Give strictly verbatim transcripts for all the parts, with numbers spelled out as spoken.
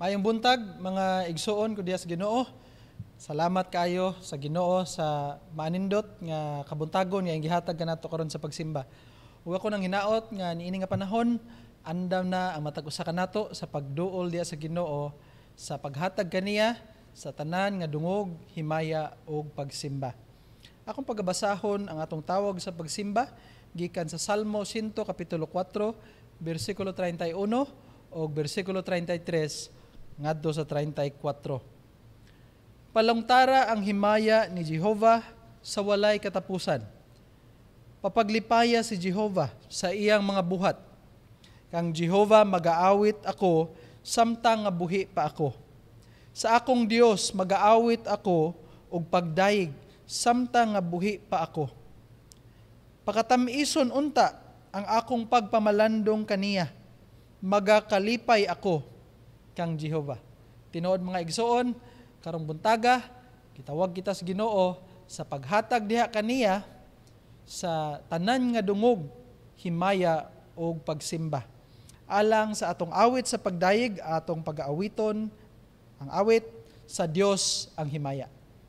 Mayong buntag, mga igsuon ko diya sa Ginoo. Salamat kayo sa Ginoo sa maanindot nga kabuntagon nga gihatag kanato karon sa pagsimba. Ug ako nang hinaot nga niini nga panahon, andam na ang matag usa kanato sa pagduol diya sa Ginoo sa paghatag kaniya sa tanan nga dungog, himaya ug pagsimba. Akong pagabasahon ang atong tawag sa pagsimba gikan sa Salmo one hundred kapitulo four, bersikulo thirty-one o bersikulo thirty-three ngadto sa thirty-four. Palungtara ang himaya ni Jehova sa walay katapusan. Papaglipaya si Jehova sa iyang mga buhat. Kang Jehova magaawit ako samtang nga buhi pa ako. Sa akong Dios magaawit ako og pagdaig samtang nga buhi pa ako. Pakatamison unta ang akong pagpamalandong kaniya. Magakalipay ako kang Jehova. Tinuod mga igsoon, karong buntaga, gitawag kita sa Ginoo sa paghatag diha kaniya sa tanan nga dungog, himaya o pagsimba. Alang sa atong awit sa pagdayeg, atong pag-aawiton, ang awit sa Dios ang himaya.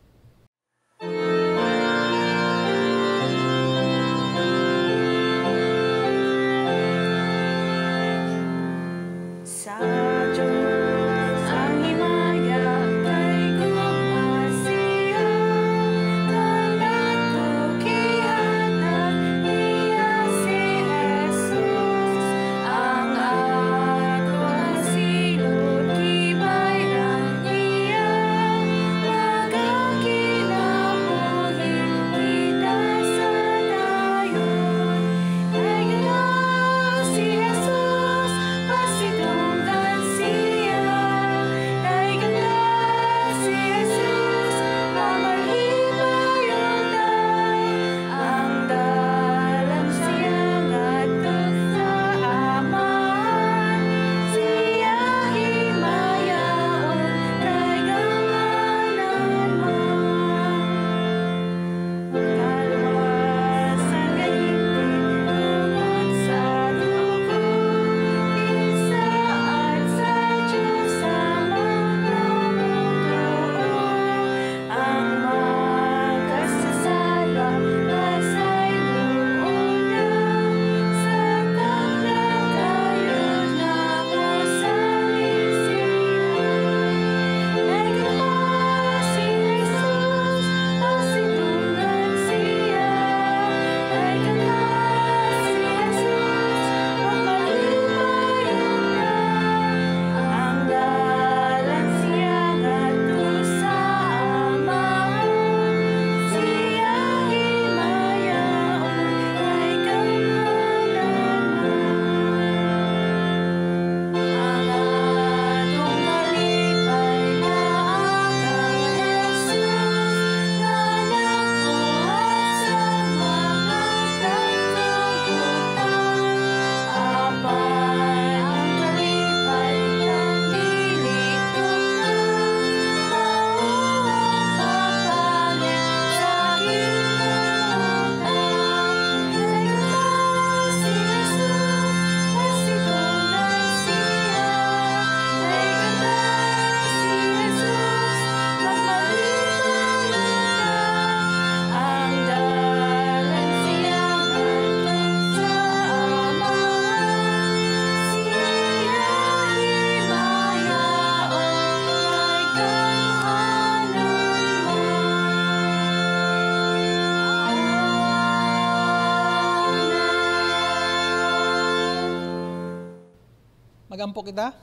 Magampo kita.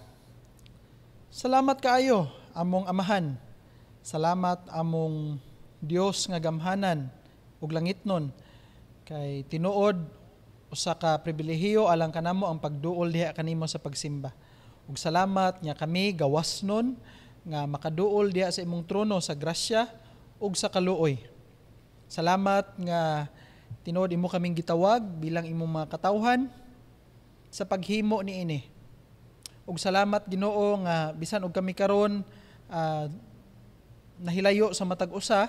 Salamat kaayo among amahan. Salamat among Dios nga gamhanan ug langitnon kay tinuod usa ka pribilehiyo alang kanamo ang pagduol diha kanimo sa pagsimba. Ug salamat nga kami gawasnon nga makaduol diha sa imong trono sa grasya ug sa kaluoy. Salamat nga tinuod imo kaming gitawag bilang imong mga katawhan sa paghimo niini. Ug salamat Ginoo nga bisan og kami karon uh, nahilayo sa matag usa,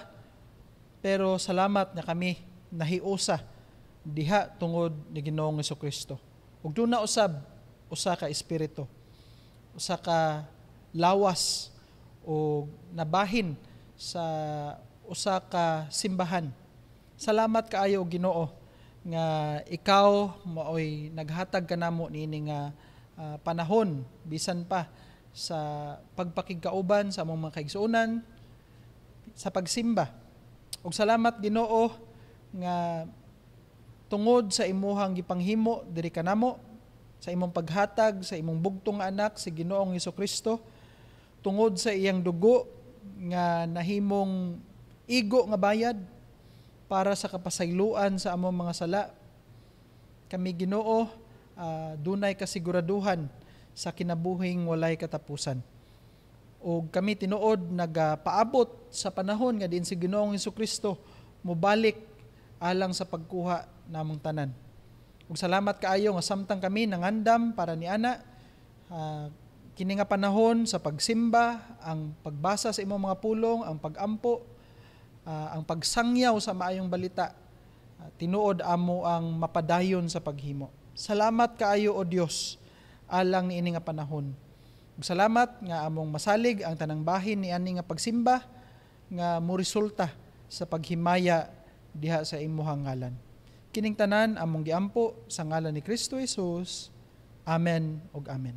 pero salamat nga kami nahiusa diha tungod ni Ginoong Hesukristo. Ug duna usab usa ka espiritu, usa ka lawas o nabahin sa usa ka simbahan. Salamat kaayo Ginoo nga ikaw maoy naghatag kanamo niini nga uh, panahon bisan pa sa pagpakigkauban sa among mga kaigsuonan sa pagsimba. Ug salamat Ginoo nga tungod sa imuhang gipanghimo diri kanamo, sa imong paghatag sa imong bugtong anak si Ginoong Hesukristo, tungod sa iyang dugo nga nahimong igo nga bayad para sa kapasayloan sa among mga sala. Kami Ginoo, uh, dunay kasiguraduhan sa kinabuhing walay katapusan. O kami tinuod nagapaabot sa panahon nga din si Ginoong Hesukristo mobalik alang sa pagkuha namong tanan. Ug salamat kaayo nga samtang kami nangandam para ni ana uh, kini nga panahon sa pagsimba, ang pagbasa sa imong mga pulong, ang pagampo, uh, ang pagsangyaw sa maayong balita, uh, tinuod amo ang mapadayon sa paghimo. Salamat kaayo o Dios alang niini nga panahon. Ug salamat nga among masalig ang tanang bahin ni ani nga pagsimba nga moresulta sa paghimaya diha sa imong ngalan. Kining tanan among giampo sa ngalan ni Kristo Jesus. Amen ug amen.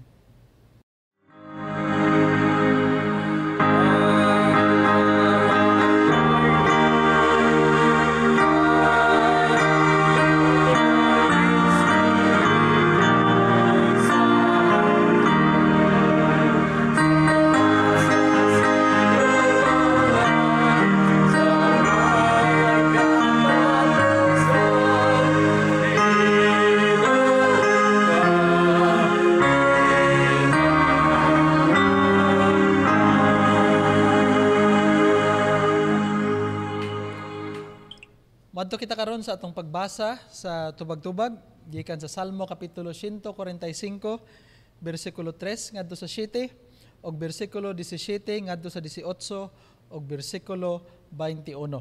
Madto kita karon sa atong pagbasa sa tubag-tubag gikan sa Salmo kapitulo one forty-five bersikulo three ngadto sa siyete og bersikulo seventeen ngadto sa eighteen og bersikulo twenty-one.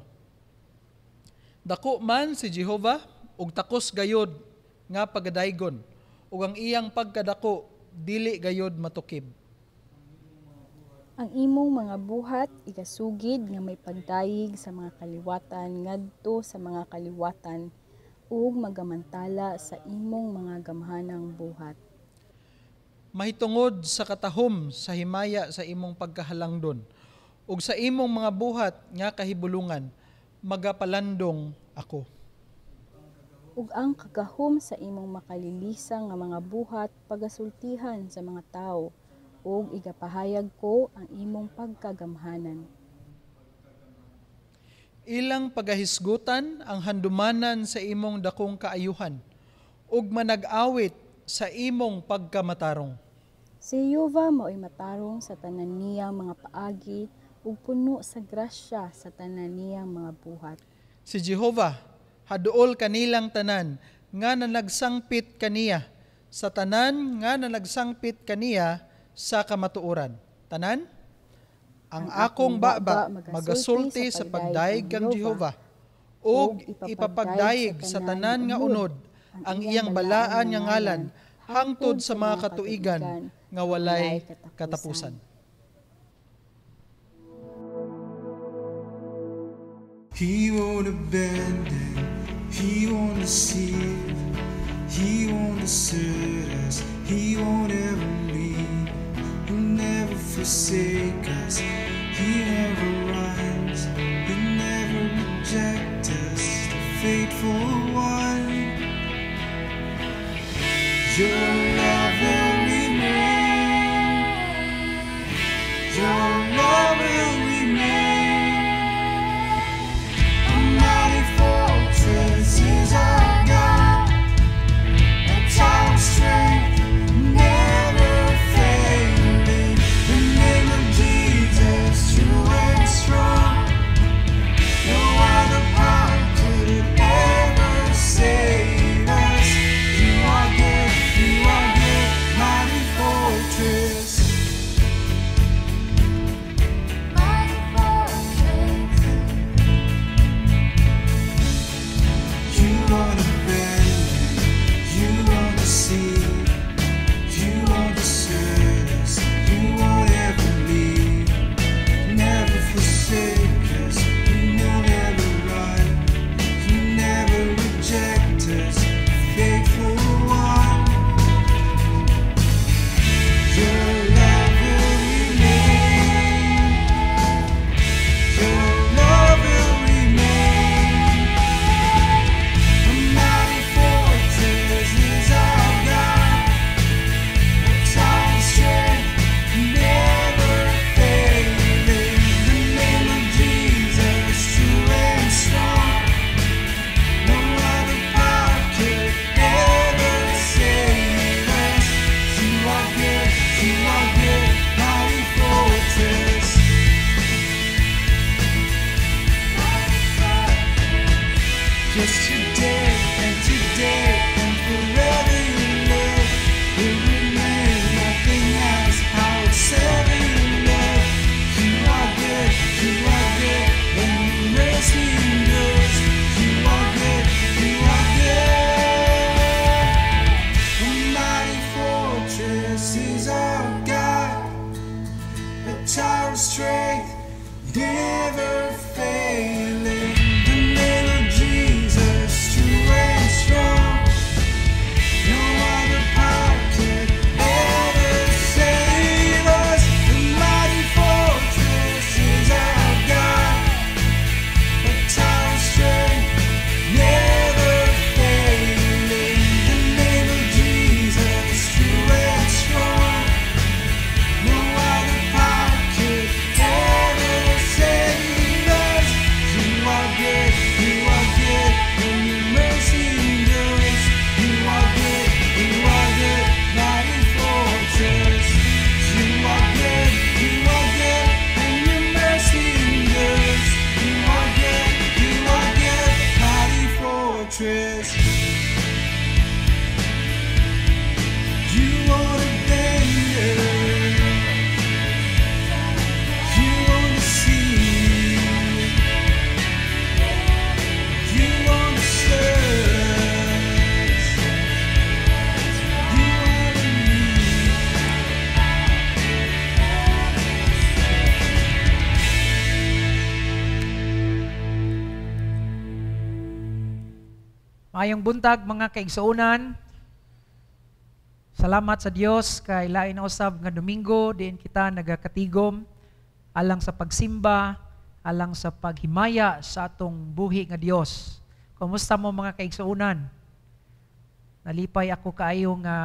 Dako man si Jehova ug takos gayod nga pagadaygon ug ang iyang pagkadako dili gayod matukib. Ang imong mga buhat igasugid nga may pagdayig sa mga kaliwatan ngadto sa mga kaliwatan ug magamantala sa imong mga gamhanang buhat. Mahitungod sa katahom sa himaya sa imong pagkahalangdon ug sa imong mga buhat nga kahibulungan magapalandong ako. Ug ang kagahom sa imong makalilisang nga mga buhat pagasultihan sa mga tawo ug igapahayag ko ang imong pagkagamhanan. Ilang pagahisgutan ang handumanan sa imong dakong kaayuhan ug manag-awit sa imong pagkamatarong. Si Jehova mao'y matarong sa tanan niyang mga paagi ug puno sa grasya sa tanan niyang mga buhat. Si Jehova haduol kanilang tanan nga nanagsangpit kaniya sa tanan nga nanagsangpit kaniya sa kamatuoran. Tanan? Ang, ang akong baba magasulti sa pagdaig kang Jehova ug ipapagdaig sa tanan nga unod ang iyang balaan nga ngalan hangtod sa mga katuigan nga walay katapusan. He won't abandon, He won't deceive, He won't desert us, He won't ever leave, He'll never forsake us, He never runs, He'll never reject us, the faithful one. Your love will remain, Your love will remain. A mighty fortress is our God, a tower of strength, never failing. The name of Jesus, true and strong. No other power could ever save us. You are good, you are Yesterday and today and forever you live. It remains nothing else. How it's ever you live. You are good, you are good, and your mercy endures. You are good, you are good. A mighty fortress is our God, a tower of strength, never failing. The name of Jesus, true and strong. No other power could ever save us. The mighty fortress is our God, a tower of strength, never failing. The name of Jesus, true and strong. No other power could ever save us. You are good, you are good, and your mercy endures. You are good, you are good, mighty fortress. You are good, you are good, and your mercy endures. You are good, you are good, mighty fortress. You won't abandon. You won't deceive. You won't serve. You won't leave. Maayong buntag mga kaigsuonan. Salamat sa Dios kay lain na usab nga Domingo diin kita nagakatigom alang sa pagsimba, alang sa paghimaya sa atong buhi nga Dios. Kumusta mo mga kaigsuonan? Nalipay ako kaayo nga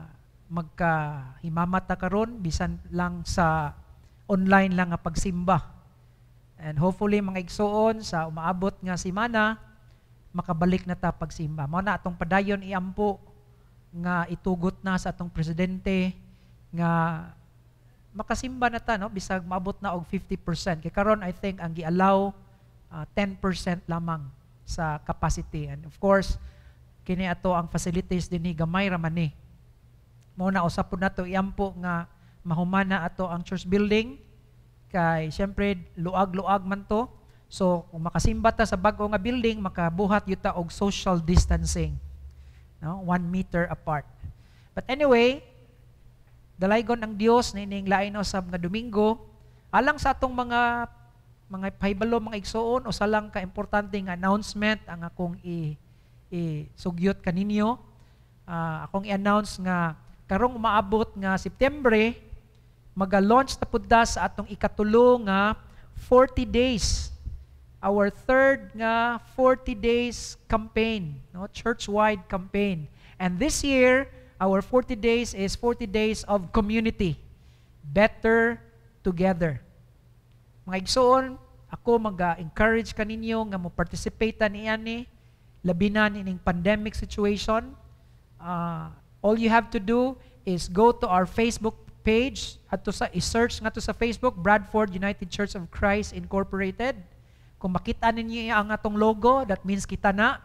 magkahimamat ta karon bisan lang sa online lang nga pagsimba. And hopefully mga igsuon sa umaabot nga semana makabalik na ta pagsimba. Mao na atong padayon iampo nga itugot na sa atong presidente nga makasimba na ta no bisag maabot na og fifty percent. Kay karon I think ang gi-allow uh, ten percent lamang sa capacity. And of course, kini ato ang facilities dinhi gamay ra man ni. Mao na usab pud nato iampo nga mahumana ato ang church building kay syempre luag-luag man to. So kung makasimba ta sa bag-o nga building makabuhat yuta og social distancing. No, one meter apart. But anyway, dalaygon ang Dios na ining lain usab nga Domingo alang sa atong mga mga pahibalo mga igsuon o sa lang ka importante nga announcement ang akong i, i sugyot kaninyo. Uh, akong i-announce nga karong umaabot nga September maga-launch ta pud ta sa atong ikatulo nga forty days. Our third nga forty days campaign, no, church-wide campaign. And this year, our forty days is forty days of community. Better together. Mga igsoon, ako mag-encourage kaninyo nga mo participate niyan ni labi na ining pandemic situation. Uh, all you have to do is go to our Facebook page at to sa i-search nga to sa Facebook Bradford United Church of Christ Incorporated. Kung makita ninyo ang atong logo, that means kita na.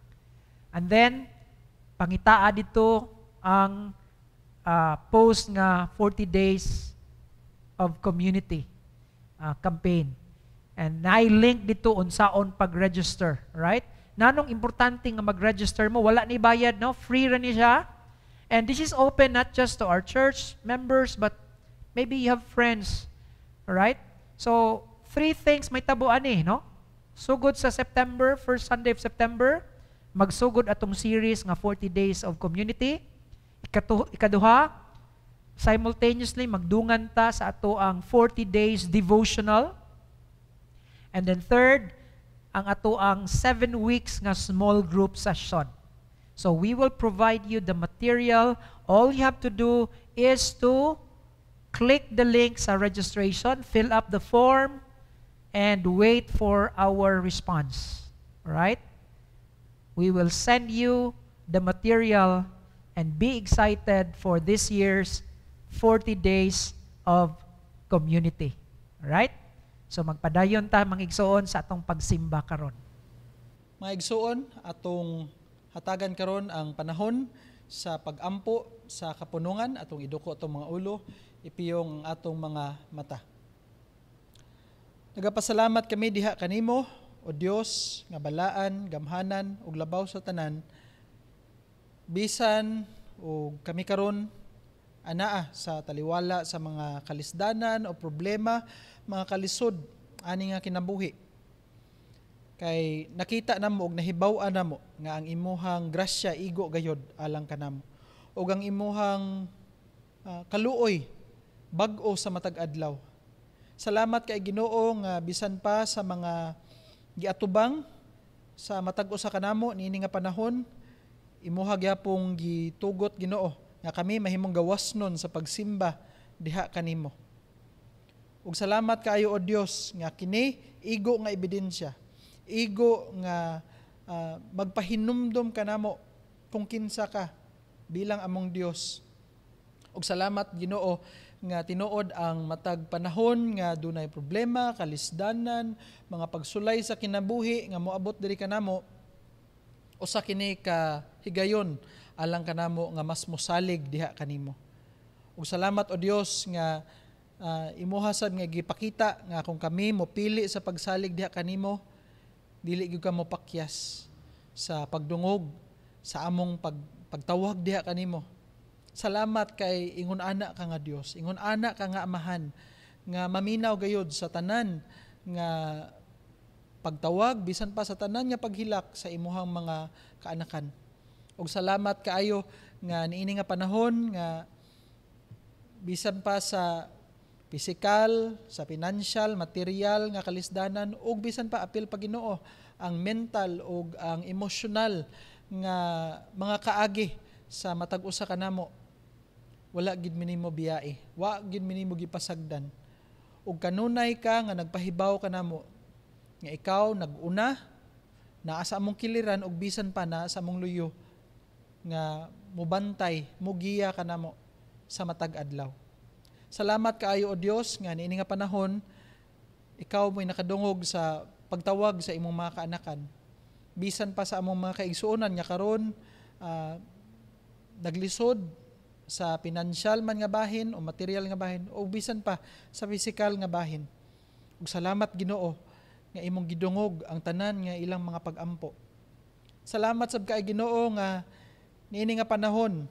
And then, pangitaa dito ang uh, post nga forty days of community uh, campaign. And na-link dito unsaon pag-register, right? Nanong importante nga mag-register mo, wala ni bayad, no? Free ra ni siya. And this is open not just to our church members, but maybe you have friends, right? So, three things may tabuan eh, no? Sugod sa September, first Sunday of September, magsugod atong series nga forty days of community. Ikatu- ikaduha, simultaneously magdungan ta sa ato ang forty days devotional. And then third, ang ato ang seven weeks nga small group session. So we will provide you the material. All you have to do is to click the link sa registration, fill up the form, and wait for our response. Alright? We will send you the material and be excited for this year's forty days of community. Alright? So magpadayon ta mga igsoon sa atong pagsimba karon. Mga igsuon, atong hatagan karon ang panahon sa pag-ampo sa kapunungan, atong iduko atong mga ulo, ipiyong ang atong mga mata. Nagapasalamat kami diha kanimo, o Dios, nga balaan, gamhanan, ug labaw sa tanan, bisan o kami karon anaa sa taliwala sa mga kalisdanan o problema, mga kalisod, ani nga kinabuhi. Kay nakita namo og nahibaw-an namo nga ang imuhang grasya igo gayod alang kanamo. Ug ang imuhang uh, kaluoy bag-o sa matag adlaw. Salamat kay Ginoo nga bisan pa sa mga giatubang sa matag usa kanamo niini nga panahon, imuha gyapong gitugot Ginoo nga kami mahimong gawasnon sa pagsimba diha kanimo. Ug salamat kaayo o Dios nga kini igo nga ebidensya, igo nga uh, magpahinumdom kanamo kung kinsa ka bilang among Dios. Ug salamat Ginoo nga tinuod ang matag panahon nga dunay problema, kalisdanan, mga pagsulay sa kinabuhi nga moabot diri kanamo, usa kini ka higayon alang kanamo nga mas mosalig diha kanimo. Ug salamat o Dios nga uh, imuha sad nga gipakita nga kung kami mopili sa pagsalig diha kanimo, dili gyud ka mopakyas sa pagdungog sa among pag, pagtawag diha kanimo. Salamat kay ingon ana ka nga Dios, ingon ana ka nga amahan, nga maminaw gayud sa tanan nga pagtawag, bisan pa sa tanan nga paghilak sa imuhang mga kaanakan. Ug salamat kaayo nga niini nga panahon nga bisan pa sa pisikal, sa financial, material nga kalisdanan, ug bisan pa apil pa Ginoo ang mental ug ang emosyonal nga mga kaagi sa matag usa kanamo. Wala gid minimo biyae, wa gid minimo gipasagdan. Ug kanunay ka nga nagpahibaw kanamo nga ikaw nag-una naa sa among kiliran ug bisan pa naa sa among luyo nga mubantay, mugiya kanamo sa matag adlaw. Salamat kaayo o Dios nga niini nga panahon ikaw mo'y nakadungog sa pagtawag sa imong mga kaanakan. Bisan pa sa among mga kaigsuonan nga karon uh, naglisod sa financial man nga bahin o material nga bahin o bisan pa sa physical nga bahin. Ug salamat Ginoo nga imong gidungog ang tanan nga ilang mga pag-ampo. Salamat sab kay Ginoo nga niini nga panahon,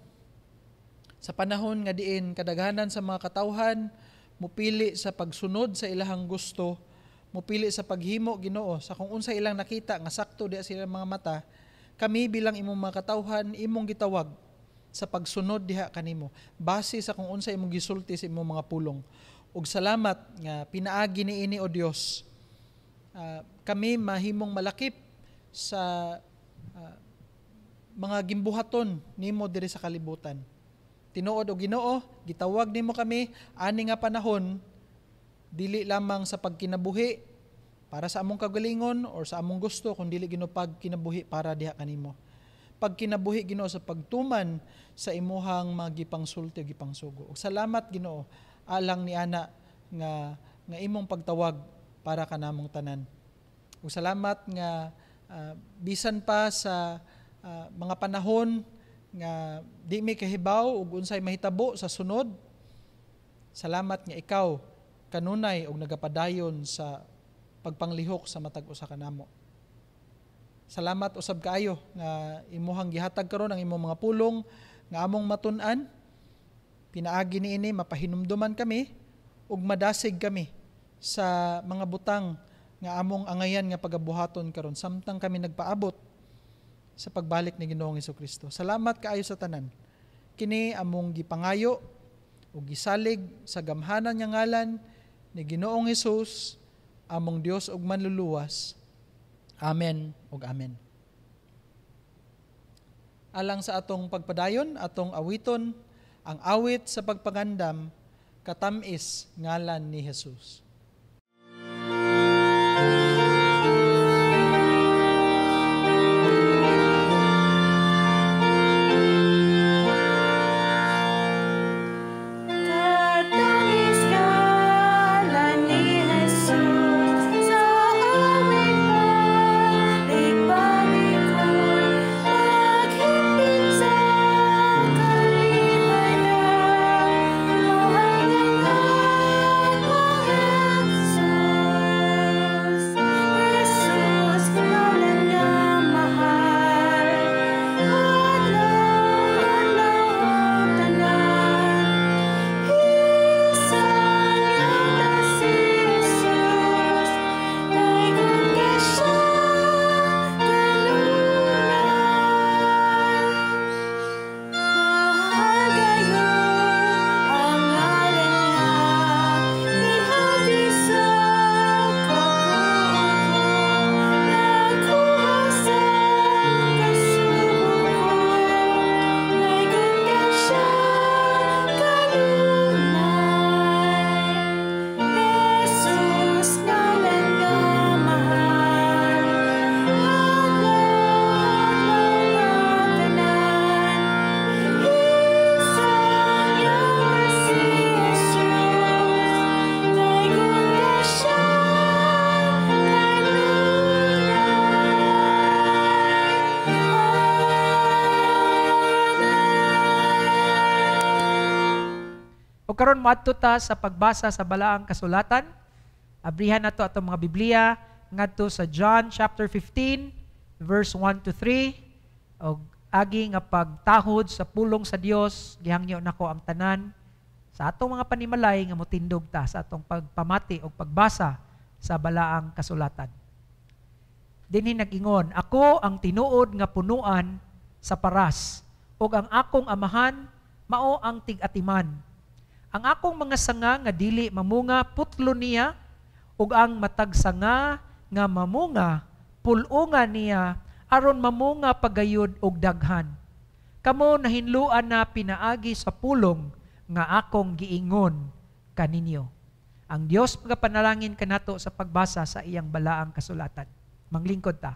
sa panahon nga diin kadaghanan sa mga katawhan mupili sa pagsunod sa ilahang gusto, mupili sa paghimo Ginoo sa kung unsa ilang nakita nga sakto diha sa ilang mga mata, kami bilang imong mga katawhan imong gitawag sa pagsunod diha kanimo base sa kung unsa imong gisulti sa imong mga pulong. Ug salamat nga pinaagi niini o Dios, uh, kami mahimong malakip sa uh, mga gimbuhaton nimo diri sa kalibutan. Tinuod o Ginoo, gitawag nimo kami ani nga panahon dili lamang sa pagkinabuhi para sa among kagalingon or sa among gusto, kundi dili Ginoo pagkinabuhi para diha kanimo. Pagkinabuhi Ginoo sa pagtuman sa imuhang mga gipangsulti o gipangsugo. Ug salamat Ginoo alang ni ana nga nga imong pagtawag para kanamong tanan. Ug salamat nga uh, bisan pa sa uh, mga panahon nga di mi kahibaw ug unsay mahitabo sa sunod. Salamat nga ikaw kanunay og nagapadayon sa pagpanglihok sa matag usa kanamo. Salamat usab kaayo nga imuhang gihatag karon ang imong mga pulong nga among matun-an. Pinaagi niini mapahinumduman kami ug madasig kami sa mga butang nga among angayan nga pagabuhaton karon samtang kami nagpaabot sa pagbalik ni Ginoong Hesukristo. Salamat kaayo sa tanan. Kini among gipangayo ug gisalig sa gamhanan nga ngalan ni Ginoong Hesus, among Dios ug manluluwas. Amen ug amen. Alang sa atong pagpadayon, atong awiton ang awit sa pagpangandam, Katamis ngalan ni Jesus. Bye. O karon moadto ta sa pagbasa sa balaang kasulatan. Abrihan nato atong mga Biblia ngadto sa John chapter fifteen verse one to three. Og agi nga pagtahod sa pulong sa Dios, gihangyo nako ang tanan sa atong mga panimalay nga motindog ta sa atong pagpamati o pagbasa sa balaang kasulatan. Dinhi nag-ingon, ako ang tinuod nga punuan sa paras, ug ang akong amahan mao ang tig-atiman. Ang akong mga sanga nga dili mamunga putlo niya, ug ang matag sanga nga mamunga pulungan niya aron mamunga pagayod og daghan. Kamo nahinluan na pinaagi sa pulong nga akong giingon kaninyo. Ang Dios magapanalangin kanato sa pagbasa sa iyang balaang kasulatan. Manglingkod ta.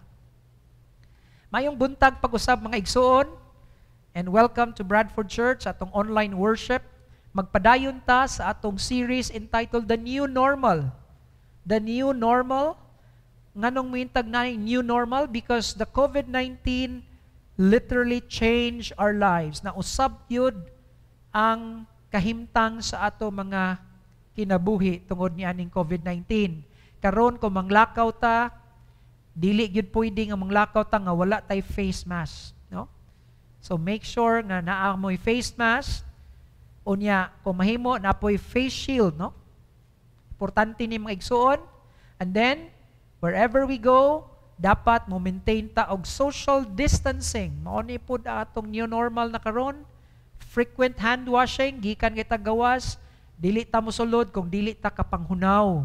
Mayong buntag pag-usab mga igsoon, and welcome to Bradford Church, atong online worship. Magpadayon ta sa atong series entitled The New Normal. The New Normal. Nganong mintag na new normal? Because the COVID nineteen literally changed our lives. Na usab yun ang kahimtang sa ato mga kinabuhi tungod ni aning COVID nineteen. Karon kung manglakaw ta, dili gyud pwede nga manglakaw ta nga wala tay face mask, no? So make sure nga naa mo'y face mask. Unya, kung mahimo na po'y face shield, no? Importante ni mga igsuon. And then, wherever we go, dapat mo maintain ta og social distancing. Mao ni pud atong new normal na karon. Frequent hand washing, gikan kita gawas, dili ta mosulod kung dili ta kapanghunaw.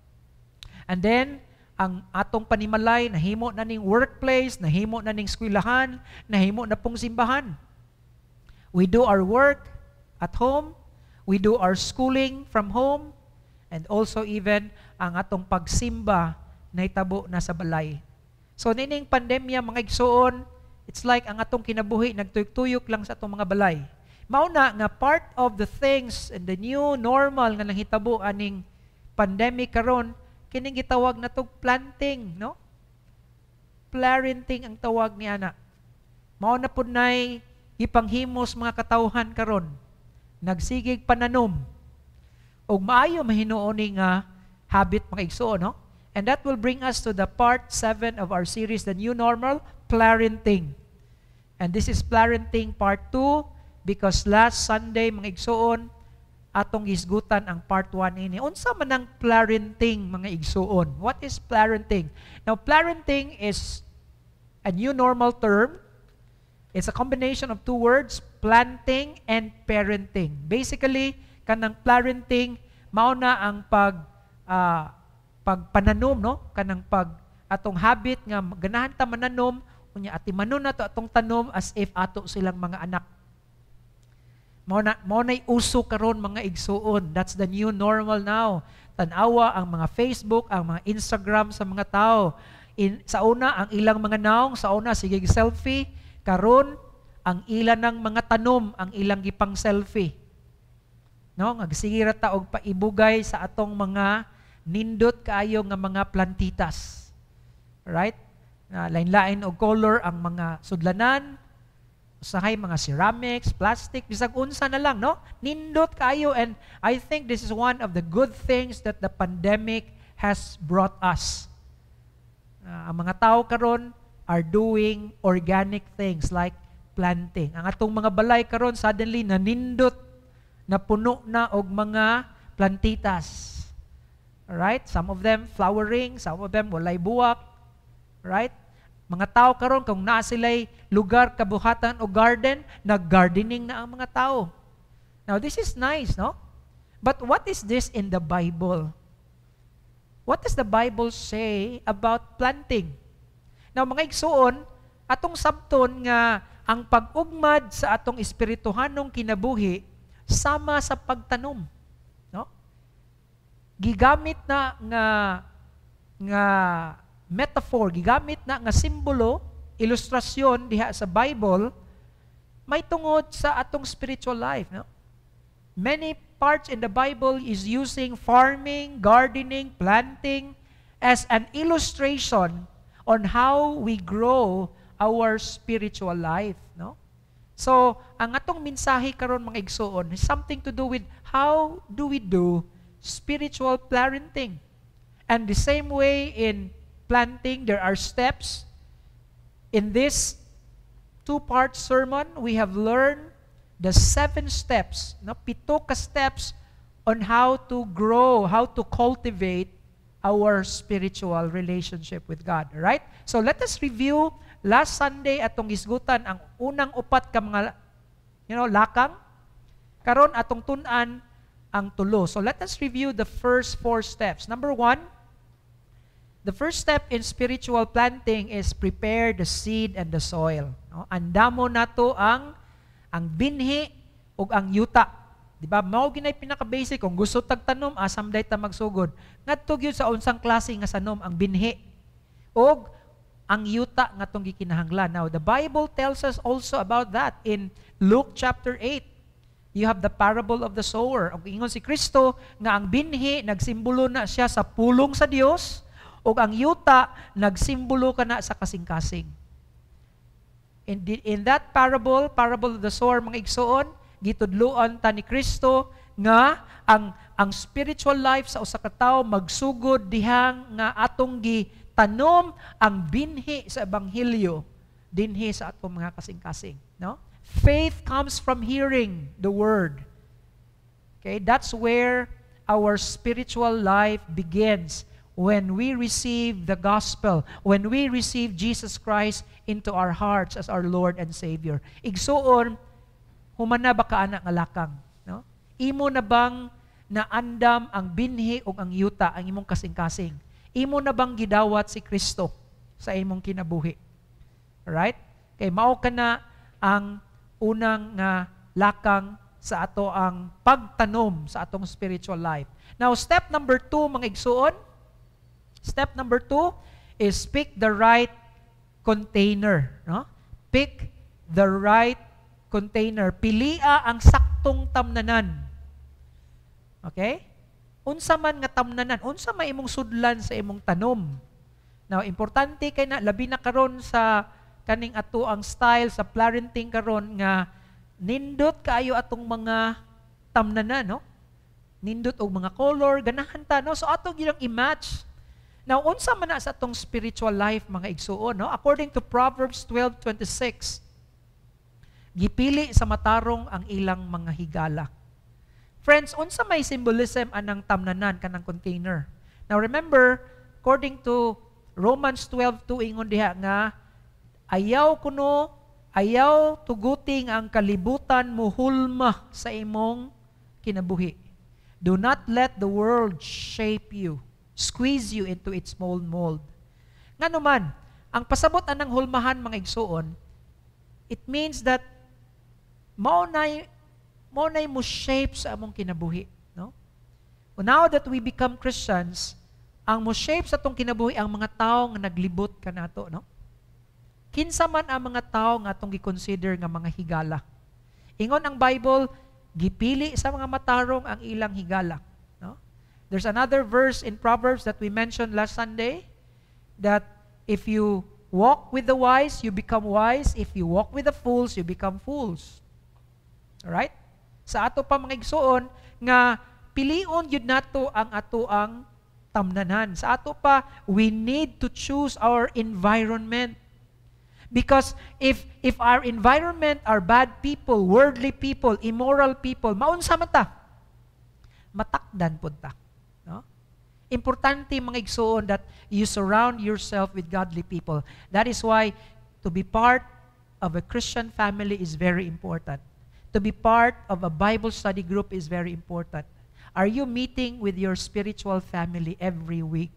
And then, ang atong panimalay, nahimo na ning workplace, nahimo na ning eskwelahan, nahimo na pong simbahan. We do our work at home, we do our schooling from home, and also even ang atong pagsimba na itabo na sa balay. So, nining pandemya, mga igsoon, it's like ang atong kinabuhi, nagtuyok-tuyok lang sa atong mga balay. Mauna nga part of the things and the new normal nga nanghitabo aning pandemic karon, kining gitawag na tog planting, no? Parenting ang tawag ni ana. Mao na pud nay ipanghimos mga katawhan karon. Nagsigig pananom. Og maayo mahinuon nga habit mga igsoon, no? And that will bring us to the part seven of our series, The New Normal, Parenting. And this is Parenting part two because last Sunday mga igsoon atong gisgutan ang part one ini. Unsa man ang parenting mga igsuon? What is parenting? Now, parenting is a new normal term. It's a combination of two words, planting and parenting. Basically, kanang parenting, mao na ang pag uh, pagpananom, no? Kanang pag atong habit nga ganahan ta mananom, unya ati manon nato atong tanom as if ato silang mga anak. Mao na mao nay uso karon mga igsuon. That's the new normal now. Tan-awa ang mga Facebook, ang mga Instagram sa mga tao. In, sa una ang ilang mga naong, sa una sige selfie, karon ang ilan ng mga tanom ang ilang gipang selfie. No, ngagsigira ta og paibugay sa atong mga nindot kaayo nga mga plantitas. Right? Na lain-lain og color ang mga sudlanan, usahay mga ceramics, plastic, bisag unsa na lang, no? Nindot kayo, and I think this is one of the good things that the pandemic has brought us. Uh, ang mga tao karon are doing organic things like planting. Ang atong mga balay karon suddenly nanindot, na puno na og mga plantitas. Alright? Some of them flowering, some of them walay buwak. Right? Mga tao karon kung naa sila'y lugar, kabuhatan o garden, nag-gardening na ang mga tao. Now, this is nice, no? But what is this in the Bible? What does the Bible say about planting? Now, mga igsuon, atong sabton nga ang pag-ugmad sa atong espirituhanong kinabuhi sama sa pagtanom, no? Gigamit na nga nga metaphor, gigamit na nga simbolo, ilustrasyon diha sa Bible, may tungod sa atong spiritual life, no? Many parts in the Bible is using farming, gardening, planting as an illustration on how we grow our spiritual life, no? So, ang atong mensahe karon mga igsoon is something to do with how do we do spiritual parenting. And the same way in planting, there are steps. In this two-part sermon, we have learned the seven steps, no, pito ka steps on how to grow, how to cultivate our spiritual relationship with God. Right? So let us review last Sunday atong isgutan ang unang upat ka mga you know, lakang. Karon atong tun-an ang tulo. So let us review the first four steps. Number one, the first step in spiritual planting is prepare the seed and the soil. No? Andamo nato ang ang binhi ug ang yuta. Di ba? Mao ginay pinaka-basic kung gusto tagtanom asam day ta magsugod. Ngadto gyud sa unsang klase nga sanom ang binhi ug ang yuta nga tong gikinahanglan. Now, the Bible tells us also about that in Luke chapter eight. You have the parable of the sower. Og ingon si Kristo nga ang binhi nagsimbolo na siya sa pulong sa Dios ug ang yuta nagsimbolo kana sa kasing-kasing. In, the, in that parable, parable of the sower, mga igsoon, gitudloan ta ni Kristo nga ang ang spiritual life sa usa ka tawo magsugod dihang nga atong gitanom ang binhi sa ebanghelyo dinhi sa atong mga kasing-kasing, no? Faith comes from hearing the word. Okay, that's where our spiritual life begins. When we receive the gospel, when we receive Jesus Christ into our hearts as our Lord and Savior. Igsuon, human na ba ka anak nga lakang? No? Imo na bang naandam ang binhi o ang yuta, ang imong kasing-kasing? Imo na bang gidawat si Kristo sa imong kinabuhi? Alright? Kay mao ka na ang unang nga lakang sa ato ang pagtanom sa atong spiritual life. Now, step number two, mga igsuon, step number two is pick the right container. No? Pick the right container. Pilia ang saktong tamnanan. Okay? Unsa man nga tamnanan, unsa may imong sudlan sa imong tanom. Now, importante kay na labi na karon sa kaning ato ang style sa parenting karon nga nindot kaayo atong mga tamnanan, no? Nindot og mga color, ganahan ta, no? So ato gyud i-match. Now, unsa man na sa atong spiritual life, mga igsuon, no? According to Proverbs twelve twenty-six, gipili sa matarong ang ilang mga higala. Friends, unsa may symbolism anang tamnanan kanang container? Now remember, according to Romans twelve two, ingon diha nga ayaw kuno, ayaw tuguting ang kalibutan muhulma sa imong kinabuhi. Do not let the world shape you, squeeze you into its mold mold. Nga naman, ang pasabot anang hulmahan, mga igsuon, it means that maunay, maunay mo shape sa among kinabuhi. No? Now that we become Christians, ang mo shape sa atong kinabuhi ang mga tao nga naglibot kanato, no? Kinsa man ang mga tao nga atong gi-consider nga mga higala. Ingon ang Bible, gipili sa mga matarong ang ilang higala. No? There's another verse in Proverbs that we mentioned last Sunday, that if you walk with the wise, you become wise. If you walk with the fools, you become fools. Alright? Sa ato pa mga igsuon, nga pilion yun nato ang ato ang tamnanan. Sa ato pa, we need to choose our environment. Because if if our environment are bad people, worldly people, immoral people, maunsa man ta? Matakdan pud ta. No? Importante mga igsuon that you surround yourself with godly people. That is why to be part of a Christian family is very important. To be part of a Bible study group is very important. Are you meeting with your spiritual family every week?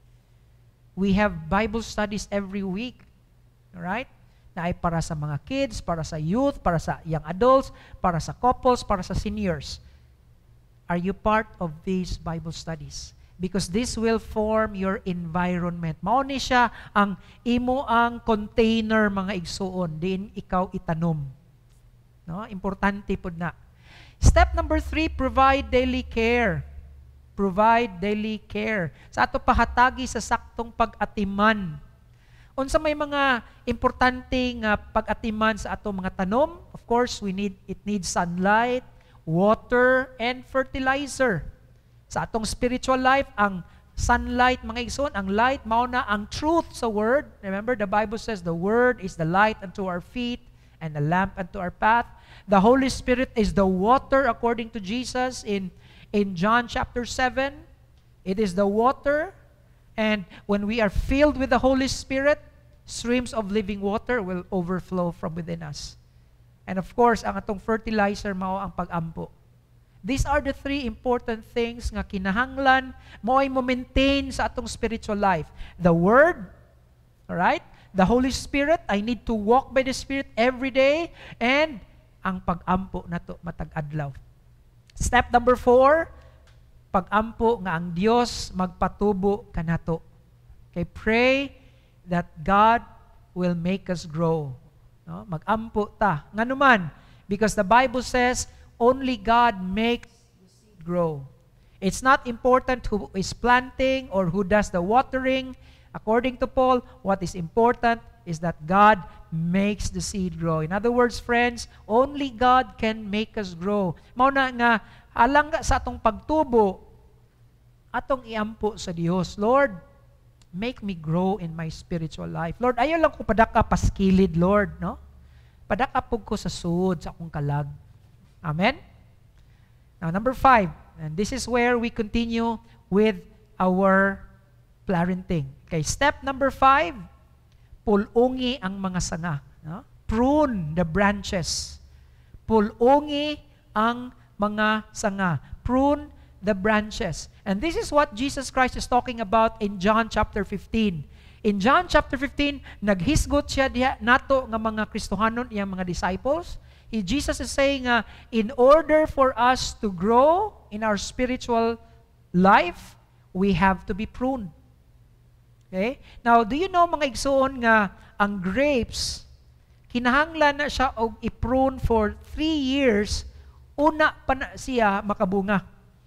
We have Bible studies every week. Alright? Na ay para sa mga kids, para sa youth, para sa young adults, para sa couples, para sa seniors. Are you part of these Bible studies? Because this will form your environment. Mao ni siya ang imo ang container, mga igsuon, din ikaw itanom. No? Importante pud na. Step number three, provide daily care. Provide daily care. Sa ato pahatagi sa saktong pag-atiman. Unsa may mga importanteng uh, pag-atiman sa ato mga tanom? Of of course, we need it needs sunlight, water, and fertilizer. Sa atong spiritual life, ang sunlight, mga igsoon, ang light, mao na ang truth sa Word. Remember, the Bible says, the Word is the light unto our feet and a lamp unto our path. The Holy Spirit is the water, according to Jesus in, in John chapter seven. It is the water, and when we are filled with the Holy Spirit, streams of living water will overflow from within us. And of course, ang atong fertilizer mao ang pag-ampo. These are the three important things nga kinahanglan mo ay mo-maintain sa atong spiritual life. The Word, all right? The Holy Spirit, I need to walk by the Spirit every day, and ang pag-ampo nato matag adlaw. Step number four, pag-ampo nga ang Dios magpatubo kanato. Okay, pray that God will make us grow. No? Mag-ampo ta. Nganuman, because the Bible says, only God makes the seed grow. It's not important who is planting or who does the watering. According to Paul, what is important is that God makes the seed grow. In other words, friends, only God can make us grow. Mao na nga, alang sa atong pagtubo, atong iampo sa Dios. Lord, make me grow in my spiritual life. Lord, ayaw lang ko padaka paskilid, Lord, no? Padaka pug ko sa suod sa akong kalag. Amen? Now, number five, and this is where we continue with our parenting. Okay, step number five, pulungi ang mga sanga. No? Prune the branches. Pulungi ang mga sanga. Prune the branches. And this is what Jesus Christ is talking about in John chapter fifteen. In John chapter fifteen, naghisgot siya diha nato nga mga Kristohanon, iyang mga disciples. He, Jesus is saying, uh, in order for us to grow in our spiritual life, we have to be pruned. Okay? Now, do you know mga igsoon nga ang grapes, kinahanglan na siya og i-prune for three years, una pa na siya makabunga.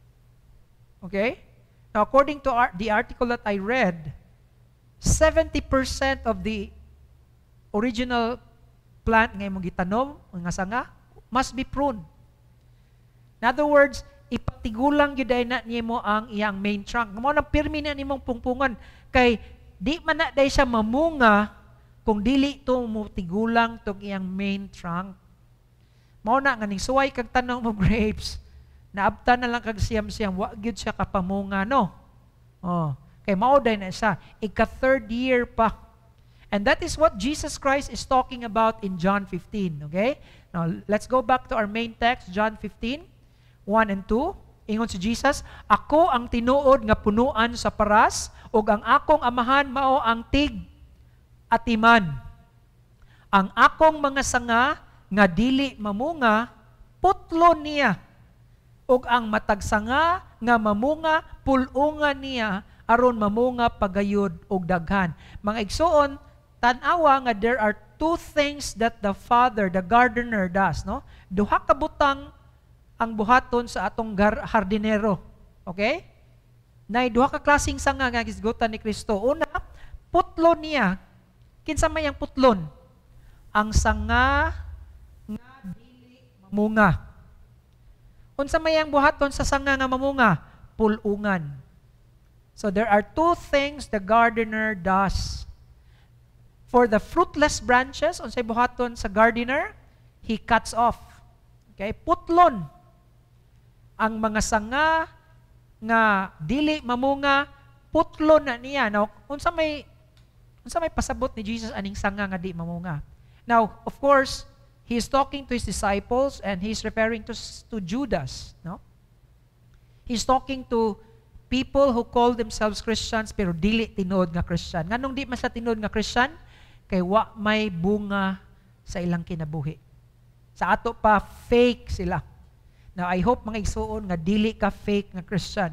Okay? Now, according to our, the article that I read, seventy percent of the original plant nga imong gitanom, nga sanga, must be pruned. In other words, ipatigulang yun dahil na niya mo ang iyang main trunk. Mo nang pirmi na nimong pungpungan, kay di man na dahil siya mamunga kung dili to mo tigulang tong iyang main trunk. Mao na nga ning suway kag tanong mo grapes, naabtan na lang kag siyam-siyam, wa gyud siya kapamunga, no? Oh, kay mao dahil na siya, ika third year pa. And that is what Jesus Christ is talking about in John fifteen, okay? Now, let's go back to our main text, John fifteen, one and two. Ingon si Jesus, ako ang tinuod nga punuan sa paras, ug ang akong amahan mao ang tig atiman. Ang akong mga sanga nga dili mamunga, putlon niya. Ug ang matag sanga nga mamunga, pulungan niya, aron mamunga pagayod og daghan. Mga igsoon, tan-awa nga there are two things that the Father, the gardener does, no? Duha ka butang ang buhaton sa atong hardinero. Okay? Nay duha ka klaseng sanga nga gisgutan ni Kristo. Una, putlon niya. Kinsa may ang putlon? Ang sanga nga dili mamunga. Unsa may ang buhaton sa sanga nga mamunga? Pulungan. So there are two things the gardener does. For the fruitless branches, unsay buhaton sa gardener, he cuts off. Okay, putlon. Ang mga sanga nga dili mamunga, putlon na niya. Now, unsa may unsa may pasabot ni Jesus aning sanga nga di mamunga. Now, of course, he is talking to his disciples and he is referring to to Judas, no? He's talking to people who call themselves Christians pero dili tinuod nga Christian. Nganong di man sa tinuod nga Christian? Kay wa may bunga sa ilang kinabuhi. Sa ato pa, fake sila. Now, I hope mga igsuon nga dili ka fake nga Christian.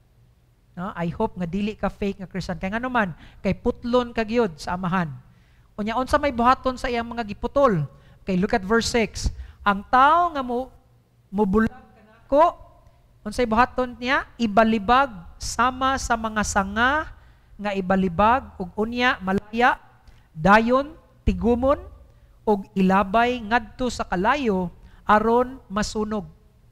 No? I hope nga dili ka fake nga Christian. Kaya nga naman, kay putlon kagyod sa amahan. Unya, unsa may buhaton sa iyang mga giputol? Okay, look at verse six. Ang tao nga mo mubulag kanako, unsay buhaton niya? Ibalibag sama sa mga sanga nga ibalibag ug unya malaya, dayon, tigumon, og ilabay ngadto sa kalayo aron masunog.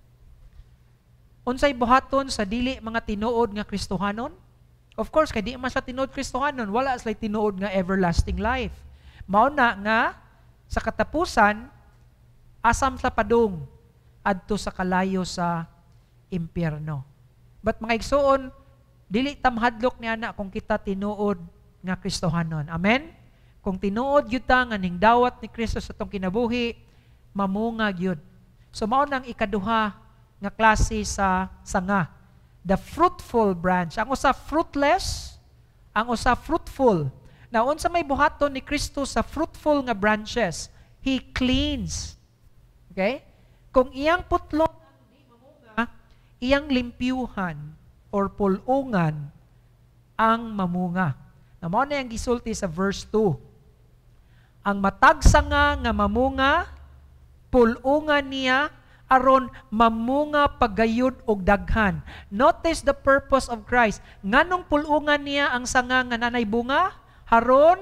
Unsay buhaton sa dili mga tinuod nga Kristohanon? Of course, kay di man sa tinuod Kristohanon, wala sila tinuod nga everlasting life. Mao na nga sa katapusan asam sa padung adto sa kalayo sa impyerno. But mga igsoon, dili ta mahadlok ni ana kung kita tinuod nga Kristohanon. Amen? Kung tinuod gyud ta nga ning dawat ni Kristo sa atong kinabuhi, mamunga gyud. So mao nang ikaduha nga klase sa sanga, the fruitful branch. Ang usa fruitless, ang usa fruitful. Now, unsa may buhaton ni Kristo sa fruitful nga branches? He cleans. Okay? Kung iyang putlong hindi mamunga, iyang limpyuhan or pulungan ang mamunga. Na mao na yung gisulti sa verse two. Ang matag sanga nga mamunga, pulungan niya aron mamunga pagayud og daghan. Notice the purpose of Christ. Nganong pulungan niya ang sanga nga nanay bunga? Haron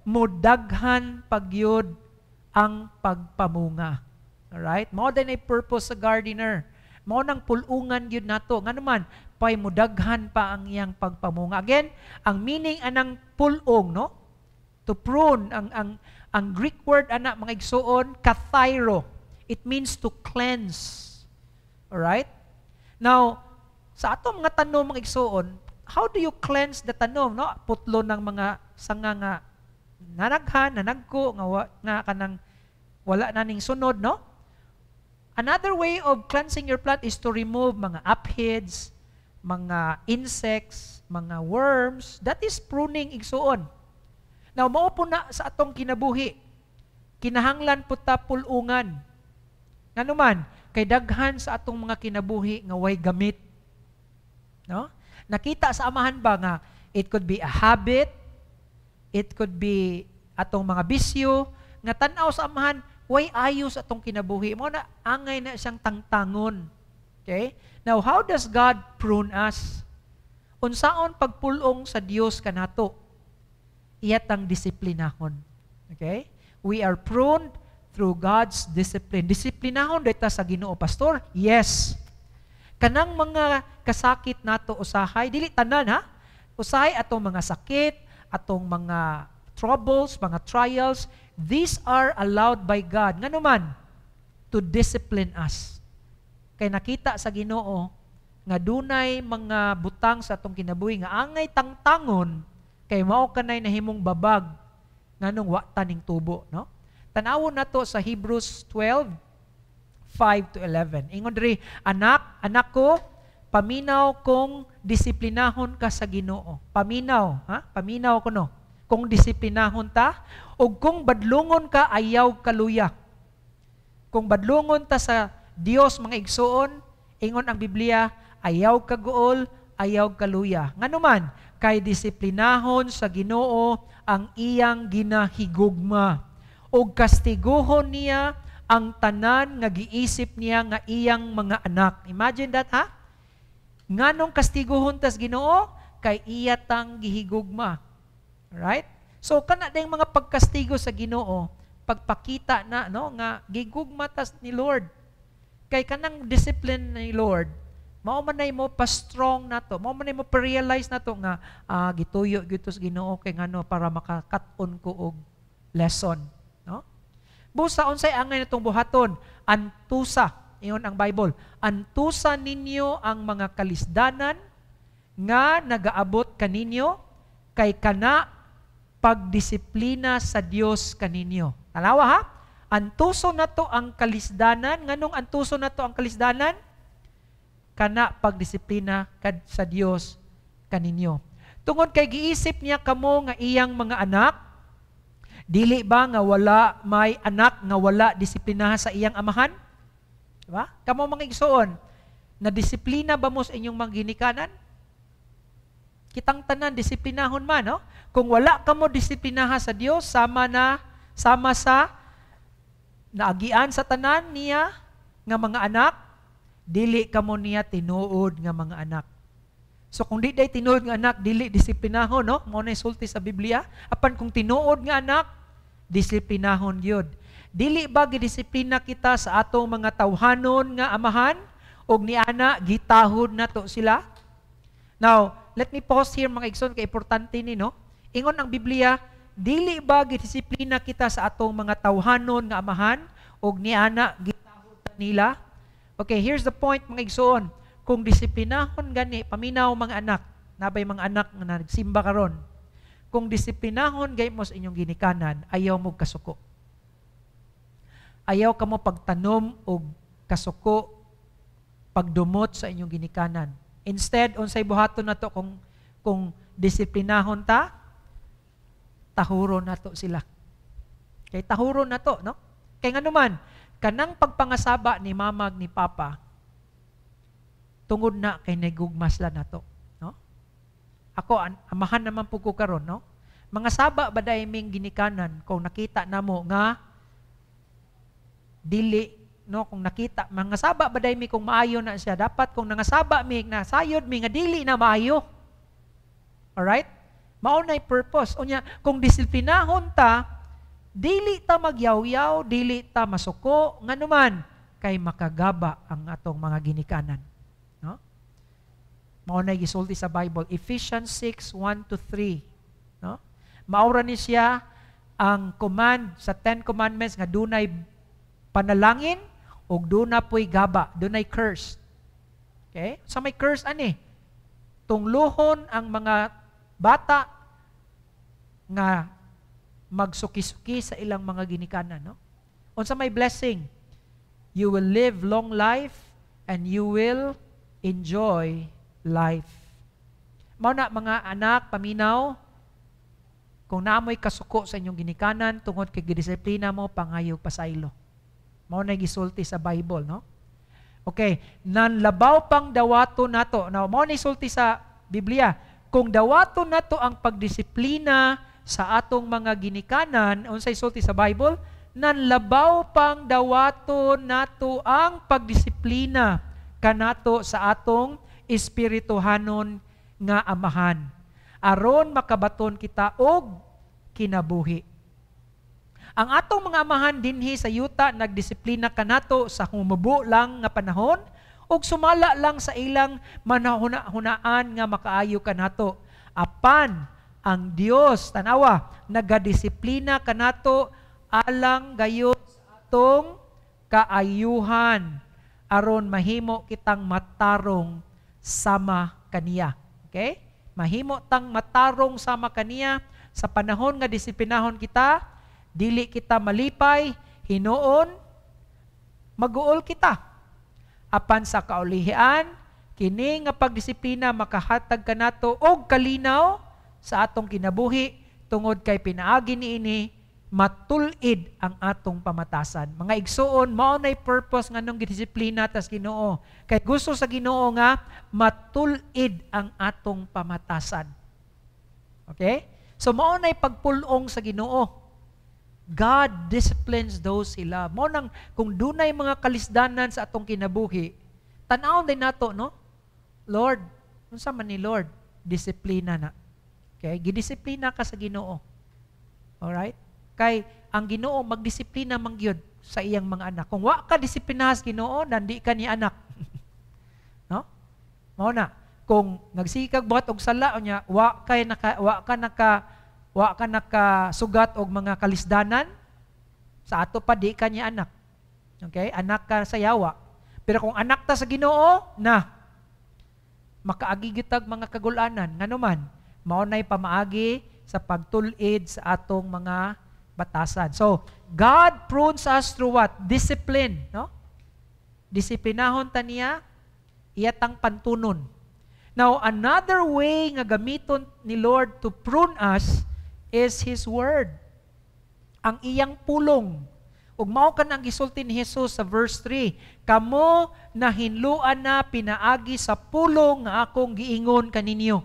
mudaghan pagyud ang pagpamunga. Alright? Mao din ay purpose sa gardener. Mao nang pulungan gyud nato. Nganuman pay mudaghan pa ang iyang pagpamunga. Again, ang meaning anang pulong, no? To prune, ang ang ang Greek word ana mga igsoon, kathairo. It means to cleanse. Alright? Now, sa atong mga tanom mga igsoon, how do you cleanse the tanom, no? Putlo ng mga sanga nga nanaghan, nanagko, nga, wa, nga kanang wala na ning sunod, no? Another way of cleansing your plant is to remove mga aphids, mga insects, mga worms. That is pruning igsoon. Now, mao po na sa atong kinabuhi. Kinahanglan po ta pulungan. Nganuman, kay daghan sa atong mga kinabuhi nga way gamit. No? Nakita sa amahan ba nga it could be a habit, it could be atong mga bisyo, nga tan-aw sa amahan, way ayos atong kinabuhi. Mo na angay na siyang tangtangon. Okay? Now, how does God prune us? Unsaon pagpulong sa Dios kanato? Iyatang disiplinahon. Okay? We are pruned through God's discipline. Disiplinahon dito sa Ginoo, pastor? Yes. Kanang mga kasakit nato usahay, dili tanan ha? Usahay atong mga sakit, atong mga troubles, mga trials, these are allowed by God. Nganuman, to discipline us. Kay nakita sa Ginoo nga dunay mga butang sa atong kinabuhi nga angay tangtangon kay mao kanay nahimong babag nganong wa taning tubo, no? Tanawon nato sa Hebrews twelve, five to eleven. Ingon diri, anak, anak ko, paminaw kung disiplinahon ka sa Ginoo. Paminaw, ha? Paminaw ko no. Kung disiplinahon ta, ug kung badlungon ka, ayaw kaluya. Kung badlungon ta sa Dios mga igsoon, ingon ang Biblia, ayaw kaguol, ayaw kaluya. Nganuman, kay disiplinahon sa Ginoo ang iyang ginahigugma. O kastiguhon niya ang tanan nga giisip niya nga iyang mga anak. Imagine that, ha? Nganong kastiguhon tas Ginoo? Kay iya tang gihigugma. Right? So, kana ding mga pagkastigo sa Ginoo, pagpakita na, no, nga gigugma tas ni Lord. Kay kanang discipline ni Lord, mao man nay mo pa-strong nato, mao man nay mo pa-realize nato nga ah, gituyo gyud sa Ginoo kay ngano para makakat-on ko og lesson, no? Busa unsay angay natong buhaton? Antusa, iyon ang Bible. Antusa ninyo ang mga kalisdanan nga nagaabot kaninyo kay kana pagdisiplina sa Dios kaninyo. Tanawa ha? Antuso na to ang kalisdanan. Nganong antuso na to ang kalisdanan? Kana pagdisiplina kad sa Dios kaninyo. Tungod kay giisip niya kamo nga iyang mga anak, dili ba nga wala may anak nga wala disiplina sa iyang amahan? Diba? Kamo mga igsoon, na disiplina ba mo sa inyong mga ginikanan? Kitang tanan disiplinahon man, no? Kung wala kamo disiplinaha sa Dios, sama na sama sa naagian sa tanan niya nga mga anak, dili kamo niya tinuod nga mga anak. So kung di day tinuod nga anak, dili disiplinahon, no? Mo na sulti sa Biblia. Apan kung tinuod nga anak, disiplinahon yun. Dili ba gidisiplina kita sa atong mga tawhanon nga amahan? Og ni ana, gitahod na to sila? Now, let me pause here mga igsoon, kay importante ni, no? Ingon ang Biblia, dili ba gidisiplina kita sa atong mga tawhanon nga amahan? Og ni ana, gitahod na nila? Okay, here's the point mga igsoon. Kung disiplinahon gani, paminaw mga anak, nabay mga anak nga nagsimba karon. Kung disiplinahon gay mo sa inyong ginikanan, ayaw mo kasuko. Ayaw ka mo pagtanom o kasuko, pagdumot sa inyong ginikanan. Instead, unsay buhaton na to kung, kung disiplinahon ta, tahuro na to sila. Kay tahuro na to, no? Kay nga naman, kanang pagpangasaba ni mamag ni papa, tungod na kay nagugmas la na to. No? Ako, an- amahan naman po ko karon, no? Mga saba ba dahil ming ginikanan kung nakita na mo nga dili, no, kung nakita, mga saba ba dahil mi kung maayo na siya, dapat kung nangasaba mi, na sayod mi nga dili na maayo. Alright? Maunay purpose. O niya, kung disiplinahon ta, dili ta magyaw-yaw, dili ta masuko, nga naman, kay makagaba ang atong mga ginikanan. No? Maunay gisulti sa Bible, Ephesians six, one to three. No? Maura ni siya ang command sa Ten Commandments nga dunay panalangin o doon na po'y gaba, doon ay curse. Okay? Sa may curse, ani? Tungluhon ang mga bata nga magsuki-suki sa ilang mga ginikanan. No? O sa may blessing, you will live long life and you will enjoy life. Mao na mga anak, paminaw, kung naamoy kasuko sa inyong ginikanan, tungod kay gidisiplina mo, pangayog pasaylo. Mao na gisulti sa Bible, no? Okay, nanlabaw pang dawato nato. Now, mao na isulti sa Biblia. Kung dawato nato ang pagdisiplina sa atong mga ginikanan, unsay isulti sa Bible, nanlabaw pang dawato nato ang pagdisiplina kanato sa atong espirituhanon nga amahan. Aron makabaton kita og kinabuhi. Ang atong mga amahan dinhi sa yuta nagdisiplina kanato sa humubo lang nga panahon ug sumala lang sa ilang manahuna-hunaan nga makaayo kanato. Apan ang Dios tanawa nagadisiplina kanato alang gayud sa atong kaayuhan aron mahimo kitang matarong sama kaniya. Okay? Mahimo tang matarong sama kaniya sa panahon nga disiplinahon kita. Dili kita malipay, hinuon, mag-uol kita. Apan sa kaulihian, kini nga pagdisiplina makahatag kanato og kalinaw sa atong kinabuhi tungod kay pinaagi niini matulid ang atong pamatasan. Mga igsuon, mao nay purpose nganong gidisiplina tas Ginoo. Kay gusto sa Ginoo nga matulid ang atong pamatasan. Okay? So mao nay pagpulong sa Ginoo. God disciplines those He loves. Mo nang kung dunay mga kalisdanan sa atong kinabuhi, tan-awon din nato, no? Lord, unsa man ni Lord? Disiplina na. Okay? Gidisiplina ka sa Ginoo. Alright? Kay ang Ginoo magdisiplina man gyud sa iyang mga anak. Kung wa ka disiplinahas Ginoo, nandi ka ni anak. No? Mao na. Kung nagsikag buhat og sala unya, wa kay naka wa ka naka wa ka nakasugat og mga kalisdanan, sa ato pa di ka niya anak. Okay? Anak ka sa yawa. Pero kung anak ta sa Ginoo, na, makaagigitag mga kagulanan. Ngano man, maunay pamaagi sa pagtulid sa atong mga batasan. So, God prunes us through what? Discipline. No? Disiplinahon ta niya, iyatang pantunon. Now, another way nga gamiton ni Lord to prune us is His Word. Ang iyang pulong. Ug mao kan ang gisulti ni Jesus sa verse three, kamo nahinluan na pinaagi sa pulong nga akong giingon kaninyo.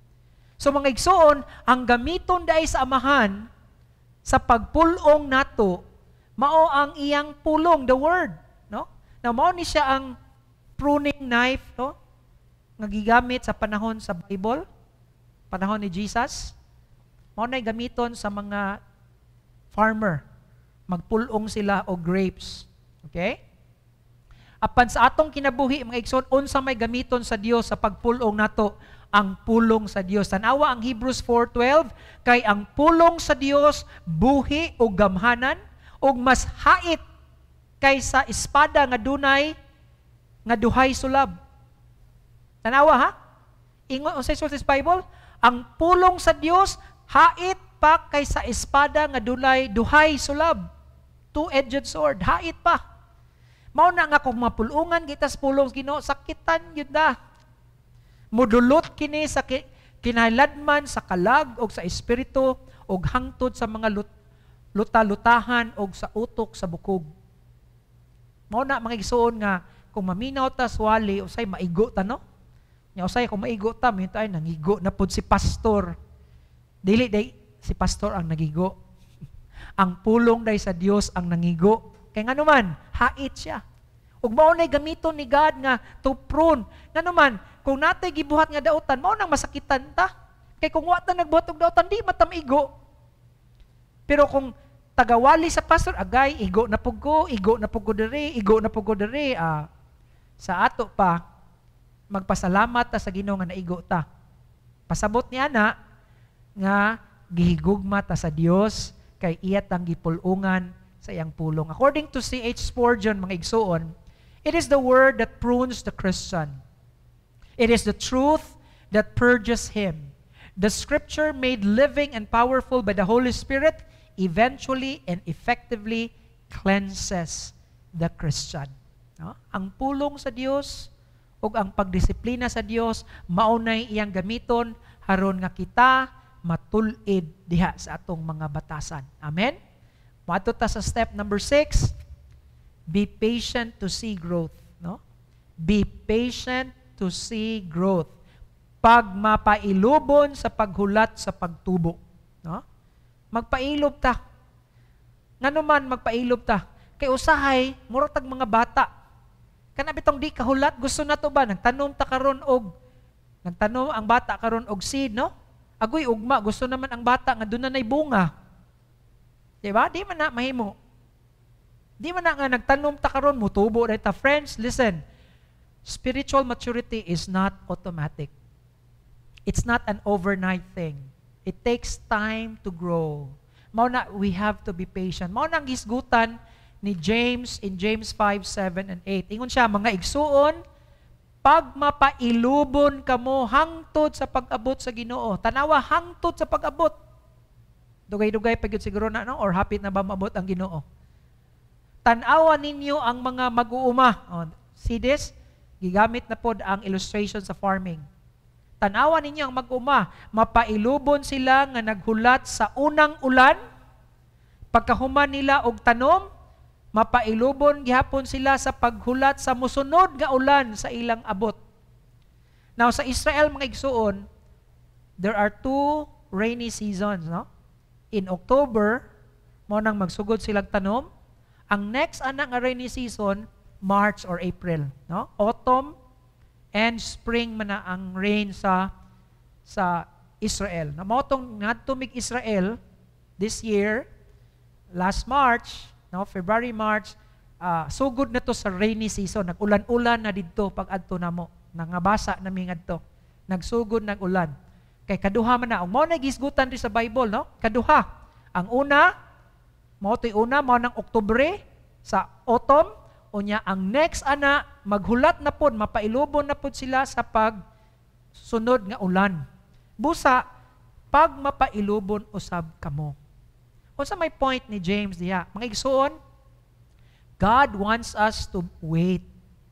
So mga igsoon, ang gamiton dai sa amahan sa pagpulong nato, mao ang iyang pulong, the Word, no? Na mao ni siya ang pruning knife, no? Nga gigamit sa panahon sa Bible, panahon ni Jesus. Mao nay gamiton sa mga farmer. Magpulong sila o grapes. Okay? Apan sa atong kinabuhi, mga igsoon, unsa may gamiton sa Dios sa pagpulong nato, ang pulong sa Dios. Tanawa ang Hebrews four twelve, kay ang pulong sa Dios buhi o gamhanan o mas hait kaysa espada nga dunay nga duhay sulab. Tanawa ha? Ingon unsay sa Bible, ang pulong sa Dios hait pa kaysa espada nga dunay duhay sulab. Two-edged sword, hait pa. Mao na nga kung mapulungan kita sa pulong Ginoo, sakitan yun na. Mudulot kini sa ki, kinahanglan sa kalag o sa espiritu o hangtod sa mga lut, luta-lutahan o sa utok sa bukog. Mao na mga igsoon nga kung maminaw ta swali usay maigo ta no. Nya usay kung maigo ta minto ay nangigo na pud si pastor. Dili day si pastor ang nagigo. Ang pulong day sa Dios ang nangigo. Kaya nga naman, hait siya. Ug mao nay gamiton ni God nga to prune. Nga naman, kung natay gibuhat nga dautan, mao nang masakitan ta. Kay kung wa ta nagbuhat og dautan, di matamigo. Pero kung tagawali sa pastor, agay, igo na pugo, igo na pugo diri, igo na pugo diri, ah, sa ato pa, magpasalamat ta sa Ginoo nga naigo ta. Pasabot niya na, nga gihigugma ta sa Dios kay iyat ang gipulungan sa iyang pulong. According to C H Spurgeon, mga igsoon, it is the word that prunes the Christian. It is the truth that purges him. The scripture made living and powerful by the Holy Spirit eventually and effectively cleanses the Christian. No? Ang pulong sa Dios ug ang pagdisiplina sa Dios maunay iyang gamiton haron nga kita matulid diha sa atong mga batasan. Amen? Mato ta sa step number six, be patient to see growth. No? Be patient to see growth. Pag mapailubon sa paghulat sa pagtubo. No? Magpailob ta. Nga naman magpailob ta. Kay usahay, murag mga bata. Kana bitong di kahulat, gusto na to ba? Nagtanom ta karon og, nagtanom ang bata karon og seed, no? Agoy ugma, gusto naman ang bata nga doon na nay bunga. Diba? Di man na mahimo. Di man na nga nagtanom ta karon mutubo dahil ta. Friends, listen. Spiritual maturity is not automatic. It's not an overnight thing. It takes time to grow. Mao na, we have to be patient. Mao na ang gisgutan ni James in James five, seven, and eight. Ingon siya, mga igsuon, pag mapailubon kamo hangtod sa pag-abot sa Ginoo. Tanawa, hangtod sa pag-abot. Dugay-dugay pa gyud siguro na, no? Or hapit na ba maabot ang Ginoo? Tanawa ninyo ang mga mag-uuma. Oh, see this? Gigamit na pod ang illustration sa farming. Tanawa ninyo ang mag-uuma. Mapailubon sila nga naghulat sa unang ulan. Pagkahuman nila og tanom, mapailubon gihapon sila sa paghulat sa musunod nga ulan sa ilang abot. Now, sa Israel, mga igsuon, there are two rainy seasons, no? In October, mo nang magsugod silang tanom. Ang next anak nga rainy season, March or April, no? Autumn and spring man na ang rain sa sa Israel. Na mo tong ngadtumig Israel this year, last March, no, February, March, uh, sugod na to sa rainy season. Nag-ulan-ulan na didto pag adto namo. Nangabasa na mi ngadto. Nagsugod ng ulan. Kay kaduha man na, mao na gisgutan ri sa Bible, no? Kaduha. Ang una, mao to'y una, mao nang Oktubre sa autumn, unya ang next ana maghulat na pod, mapailubon na pod sila sa pag sunod nga ulan. Busa pag mapailubon usab kamo. Unsa may point ni James diha? Mga igsoon, God wants us to wait.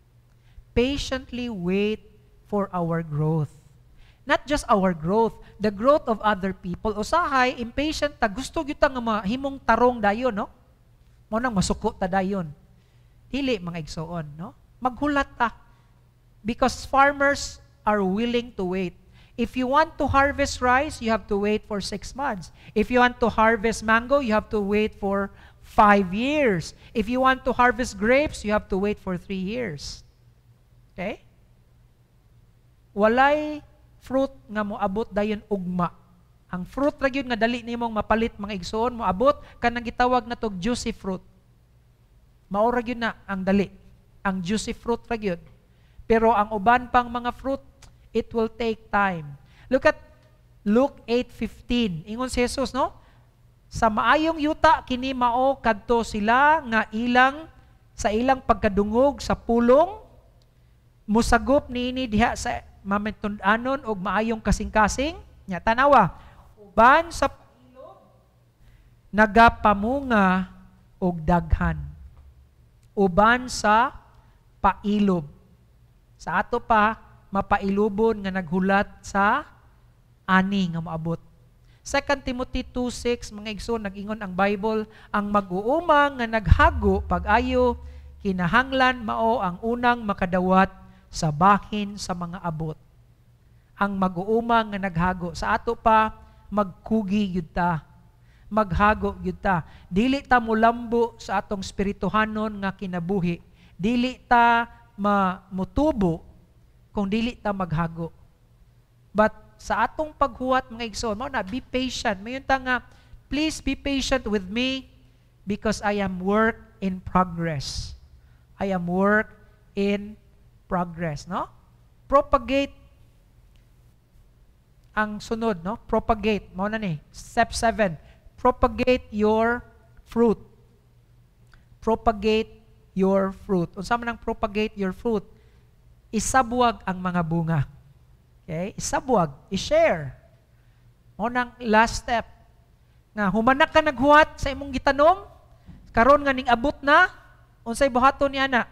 Patiently wait for our growth. Not just our growth, the growth of other people. Usahay, impatient ta, gusto gyud ta nga mahimong tarong dayon, no? Mo nang masuko ta dayon. Dili mga igsoon, no? Maghulat ta. Because farmers are willing to wait. If you want to harvest rice, you have to wait for six months. If you want to harvest mango, you have to wait for five years. If you want to harvest grapes, you have to wait for three years. Okay? Walay fruit nga moabot dayon ugma. Ang fruit ra gyud nga dali nimong mapalit mga igsoon mo abot kanang gitawag na tog juicy fruit. Mao ra gyud na ang dali. Ang juicy fruit ra gyud. Pero ang uban pang mga fruit, it will take time. Look at Luke eight fifteen. Ingon si Jesus, no? Sa maayong yuta kini mao kadto sila nga ilang sa ilang pagkadungog sa pulong musagop niini diha sa mamentun-anon og maayong kasing-kasing. Nya tanawa, uban sa pailog nagapamunga og daghan. Uban sa pailob. Sa ato pa, mapailubon nga naghulat sa ani nga maabot. Second Timothy two six, mga igsoon, nag-ingon ang Bible, ang mag-uumang nga naghago pag-ayo, kinahanglan mao ang unang makadawat sa bahin sa mga abot. Ang mag-uumang nga naghago. Sa ato pa, magkugi yun ta. Maghago yun ta. Dili ta mulambo sa atong spirituhanon nga kinabuhi. Dili ta mamutubo kung dili ta maghago. But sa atong paghuwat mga igsoon, mao na be patient. Mayon ta nga, please be patient with me because I am work in progress. I am work in progress, no? Propagate ang sunod, no? Propagate. Mao na ni, step seven. Propagate your fruit. Propagate your fruit. Unsa man ang propagate your fruit? Isabuwag ang mga bunga. Okay? Isabuwag, i-share. Mo nang last step. Nga humanak ka naghuwat sa imong gitanom, karon nga ning abot na, unsay buhaton niya na?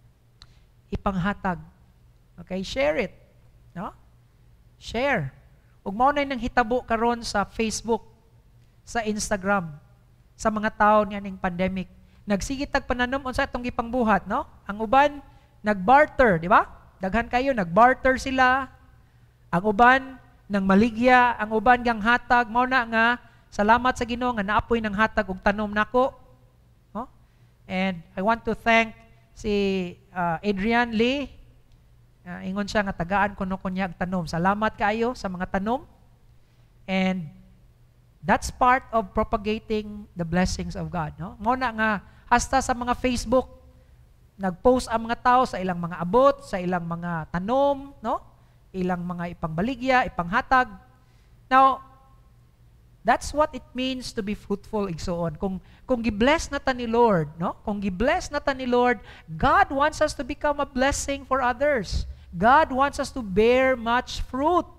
Ipanghatag. Okay, share it. No? Share. Ug mao nay nang hitabo karon sa Facebook, sa Instagram, sa mga tawo niya ning pandemic. Nagsigit tag pananom unsa atong gipangbuhat, no? Ang uban nagbarter, di ba? Daghan kayo nagbarter sila. Ang uban nang maligya, ang uban gang hatag mao na nga salamat sa Ginoo nga naapoy ng hatag og tanom nako. No? And I want to thank si uh, Adrian Lee. Uh, ingon siya nga tagaan kuno kunya og tanom. Salamat kaayo sa mga tanom. And that's part of propagating the blessings of God, no? Mao na nga hasta sa mga Facebook nagpost ang mga tao sa ilang mga abot, sa ilang mga tanom, no? Ilang mga ipangbaligya, ipanghatag. Now, that's what it means to be fruitful, igsoon. Kung kung gi-bless na ta ni Lord, no? Kung gi-bless na ta ni Lord, God wants us to become a blessing for others. God wants us to bear much fruit.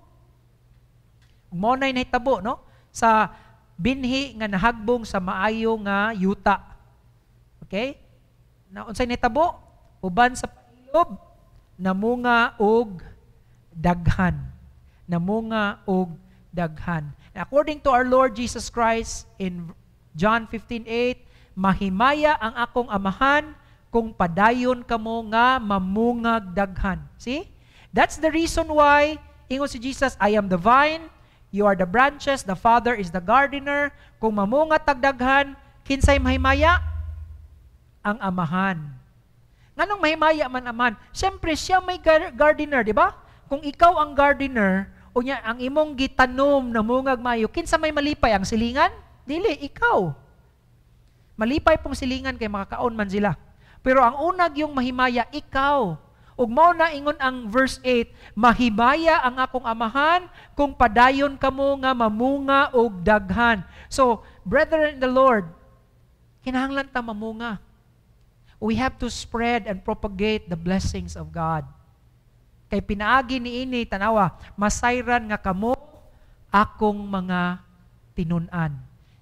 Mo nay nahitabo, no? Sa binhi nga nahagbong sa maayo nga yuta. Okay? Na unsay nahitabo? Uban sa pailob, namunga og daghan. Namunga og daghan. According to our Lord Jesus Christ in John fifteen eight, mahimaya ang akong amahan kung padayon kamo nga mamungag daghan. See? That's the reason why ingon si Jesus, I am the vine, you are the branches, the Father is the gardener. Kung mamunga tagdaghan, kinsay mahimaya? Ang amahan. Nganong mahimaya man aman? Siyempre, siya may gar- gardener, di ba? Kung ikaw ang gardener, o niya, ang imong gitanom na mungag mayo, kinsa may malipay? Ang silingan? Dili, ikaw. Malipay pong silingan kay makakaon man sila. Pero ang unag yung mahimaya, ikaw. Ug mao na ingon ang verse eight, mahimaya ang akong amahan kung padayon kamo nga mamunga og daghan. So, brethren in the Lord, kinahanglan ta mamunga. We have to spread and propagate the blessings of God. Kay pinaagi ni ini tanawa, masayran nga kamo akong mga tinun-an.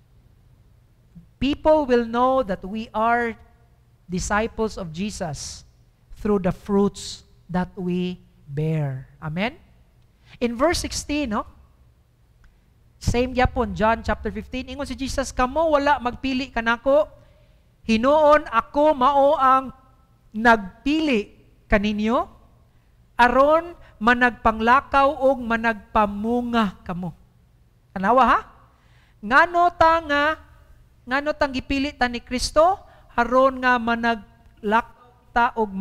People will know that we are disciples of Jesus through the fruits that we bear. Amen? In verse sixteen, no? Same yapon, John chapter fifteen, ingon si Jesus, kamo wala magpili kanako, hinuon ako mao ang nagpili kaninyo, aron managpanglakaw og managpamunga kamo. Tanawa ha? Ngano ta nga, ngano tang gipili ta ni Kristo, aron nga managlakaw ta og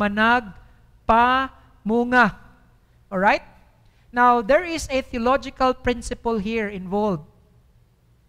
managpamunga. Alright? Now, there is a theological principle here involved.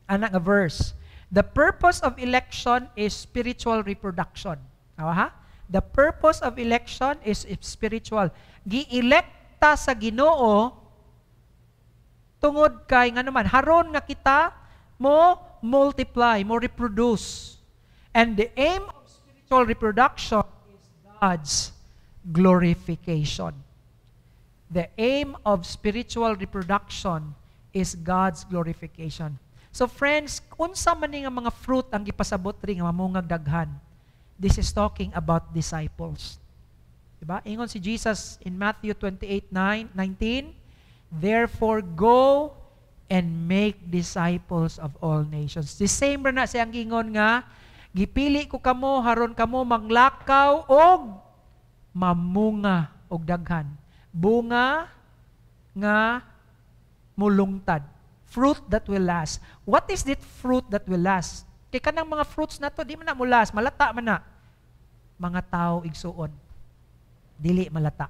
ana nga verse. The purpose of election is spiritual reproduction. Awa ha? The purpose of election is spiritual. Gi-elekta sa Ginoo tungod kay nga naman haron nga kita mo multiply, mo reproduce. And the aim of spiritual reproduction is God's glorification. The aim of spiritual reproduction is God's glorification. So friends, unsa man ni nga mga fruit ang gipasabot ri nga mamungag daghan? This is talking about disciples. Diba? Ingon si Jesus in Matthew twenty-eight nineteen, therefore go and make disciples of all nations. The same ra na siyang ingon nga, gipili ko kamo haron kamo manglakaw og mamunga og daghan. Bunga nga mulungtad. Fruit that will last. What is that fruit that will last? Kaya kanang mga fruits na to, di man na mulas, malata man na. Mga tao igsuon. Dili malata.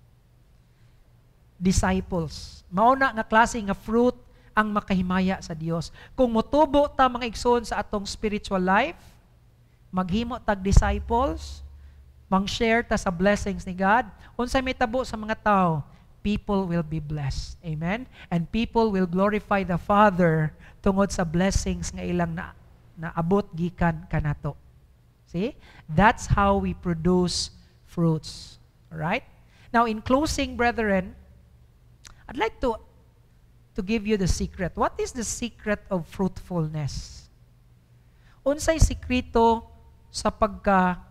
Disciples. Mauna nga klase nga fruit ang makahimaya sa Dios. Kung motubo ta mga igsuon sa atong spiritual life, maghimo tag disciples, mang-share ta sa blessings ni God, unsay may tabo sa mga tao, people will be blessed. Amen? And people will glorify the Father tungod sa blessings nga ilang na, naabot gikan kanato. See? That's how we produce fruits. Alright? Now, in closing, brethren, I'd like to, to give you the secret. What is the secret of fruitfulness? Unsay sikrito sa pagka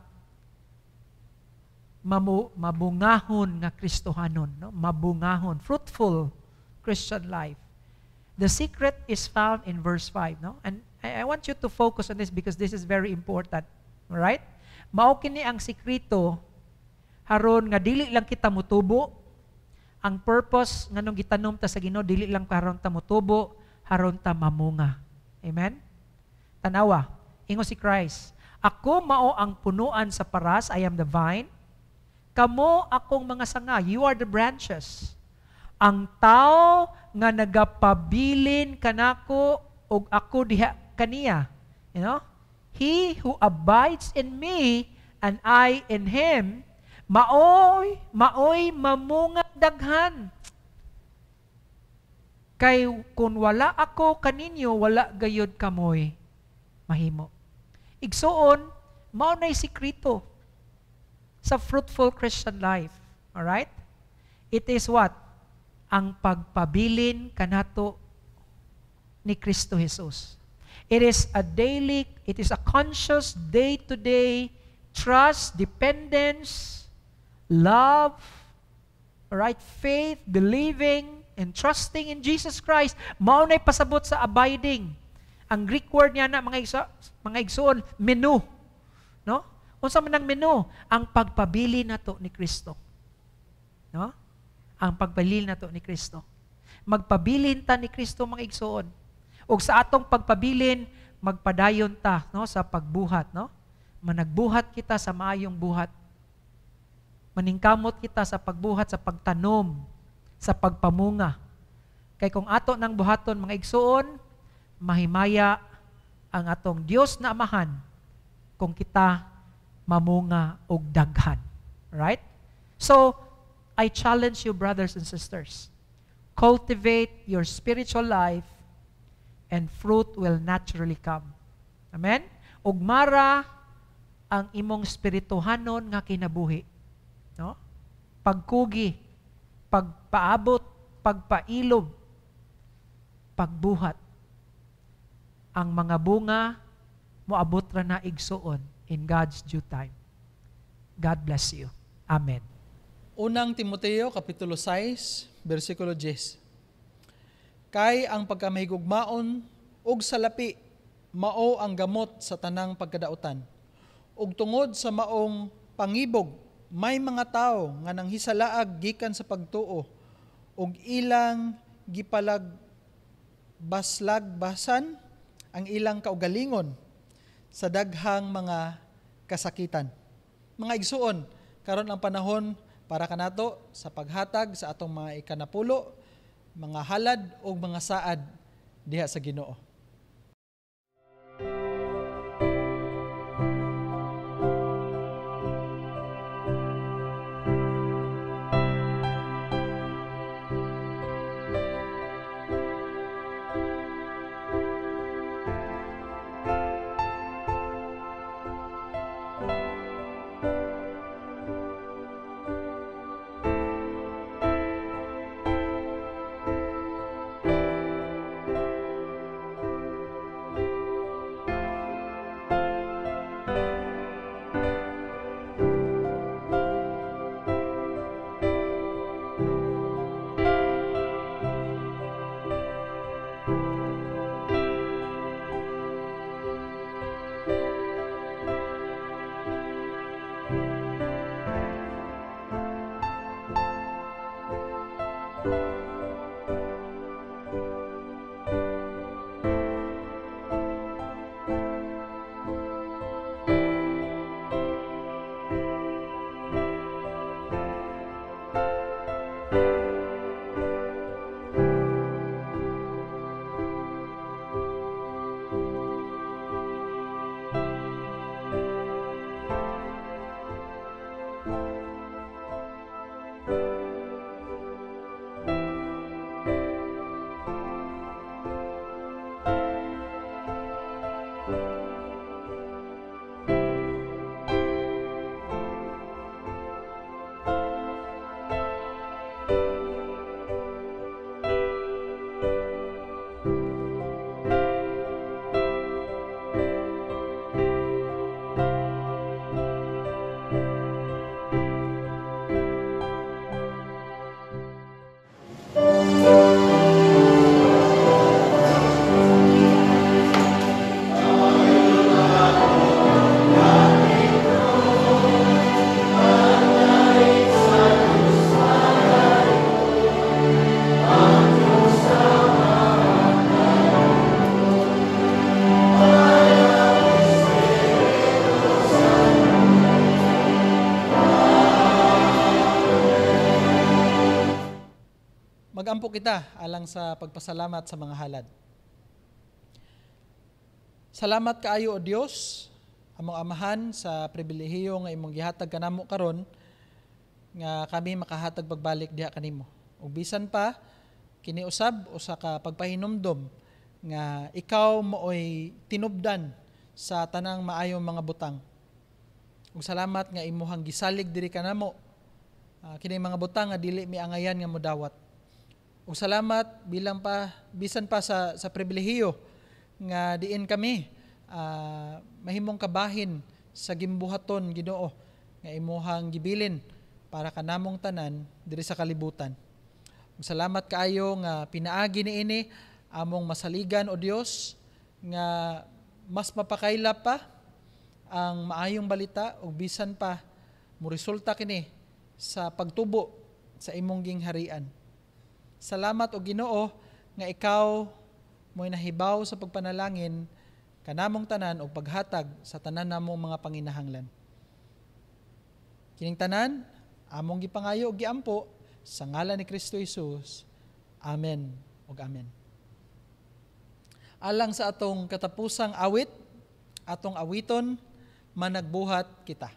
Mamu, mabungahon nga Kristohanon, no? Mabungahon, fruitful Christian life. The secret is found in verse five, no? And I, I want you to focus on this because this is very important. All right? Mao kini ang sikrito haron nga dili lang kita mutubo. Ang purpose nganong gitanom ta sa Ginoo dili lang karon ta mutubo, haron ta mamunga. Amen? Tanawa, ingo si Christ, ako mao ang punuan sa paras, I am the vine. Kamo akong mga sanga, you are the branches. Ang tao nga nagapabilin kanako og ako diha kaniya. You know? He who abides in me and I in him, maoy, maoy mamungag daghan. Kay kung wala ako kaninyo, wala gayud kamoy mahimo. Igsuon, mao nay sikrito sa fruitful Christian life. Alright? It is what? Ang pagpabilin kanato ni Kristo Jesus. It is a daily, it is a conscious day-to-day trust, dependence, love, alright, faith, believing, and trusting in Jesus Christ. Mao nay pasabot sa abiding. Ang Greek word niya na mga igso, mga igsoon, menu. No? Unsa man ang menu? Ang pagpabili nato ni Kristo. No? Ang pagpabili nato ni Kristo. Magpabilin ta ni Kristo mga igsoon. Ug sa atong pagpabilin, magpadayon ta, no, sa pagbuhat, no? Managbuhat kita sa maayong buhat. Maningkamot kita sa pagbuhat, sa pagtanom, sa pagpamunga. Kay kung ato nang buhaton mga igsoon, mahimaya ang atong Dios na Amahan kung kita mamunga og daghan. Right? So, I challenge you, brothers and sisters. Cultivate your spiritual life and fruit will naturally come. Amen? Ug mara ang imong spirituhanon nga kinabuhi. No? Pagkugi, pagpaabot, pagpailob, pagbuhat. Ang mga bunga moabot ra na igsuon in God's due time. God bless you. Amen. Unang Timoteo, Kapitulo six, versikulo ten. Kay ang pagkamahigugmaon ug salapi, mao ang gamot sa tanang pagkadautan. Ug tungod sa maong pangibog, may mga tao nga nanghisalaag gikan sa pagtuo, ug ilang gipalag baslag-basan ang ilang kaugalingon sa daghang mga kasakitan. Mga igsuon, karon ang panahon para kanato sa paghatag sa atong mga ikanapulo, mga halad o mga saad diha sa Ginoo. Magampo kita alang sa pagpasalamat sa mga halad. Salamat kaayo o Dios, among amahan sa pribilehiyo nga imong gihatag kanamo karon nga kami makahatag pagbalik diha kanimo. Ug bisan pa kini usab usa ka pagpahinumdom nga ikaw mooy tinubdan sa tanang maayong mga butang. Ug salamat nga imuhang gisalig diri kanamo uh, kini mga butang nga dili miangayan nga modawat. Ug salamat bilang pa bisan pa sa sa pribilehiyo nga diin kami uh, mahimong kabahin sa gimbuhaton Ginoo nga imuhang gibilin para kanamong tanan diri sa kalibutan. Ug salamat kaayo nga pinaagi niini among masaligan o Dios nga mas mapakaila pa ang maayong balita ug bisan pa mo resulta kini sa pagtubo sa imong gingharian. Salamat o Ginoo nga ikaw mo'y nahibaw sa pagpanalangin kanamong tanan o paghatag sa tanan namong mga panginahanglan. Kining tanan among gipangayo o giampo sa ngalan ni Kristo Jesus. Amen ug amen. Alang sa atong katapusang awit, atong awiton, managbuhat kita.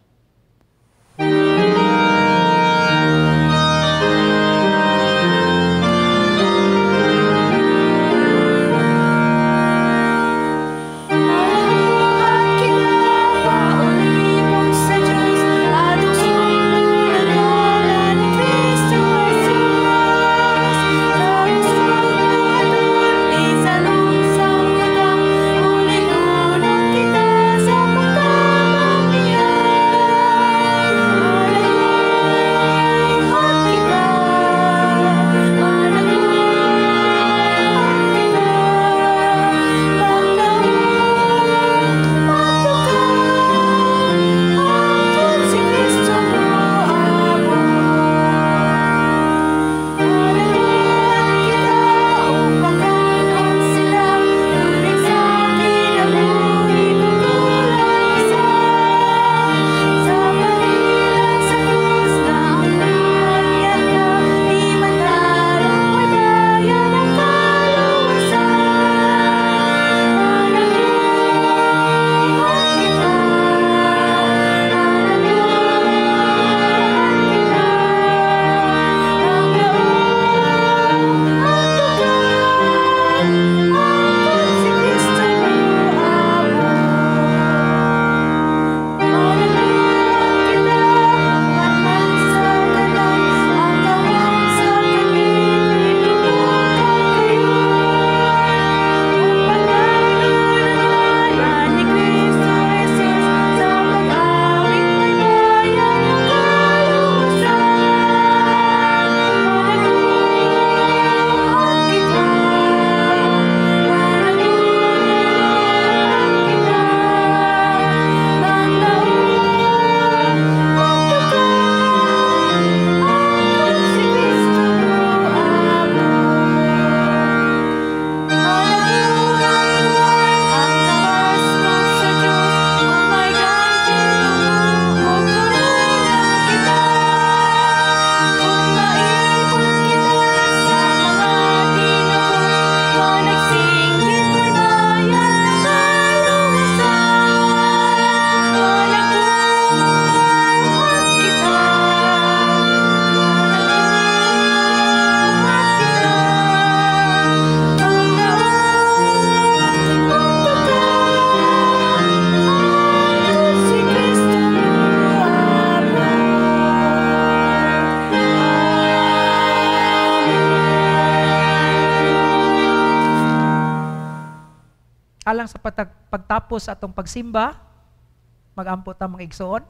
Alang sa patag, pagtapos atong pagsimba, magampo ta mga igsoon.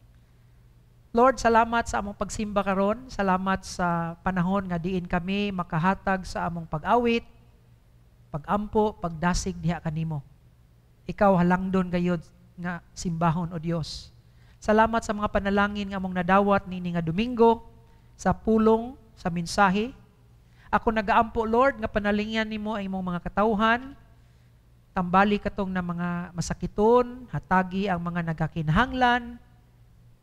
Lord, salamat sa among pagsimba karon. Salamat sa panahon nga diin kami makahatag sa among pag-awit, pag-ampo, pagdasig diha kanimo. Ikaw halangdon gayud nga simbahon o Dios. Salamat sa mga panalangin nga among nadawat nini nga Domingo sa pulong sa mensahe. Ako nagaampo Lord nga panalingyan nimo ang imong mga katawhan. Tambali katong na mga masakiton, hatagi ang mga nagakinahanglan,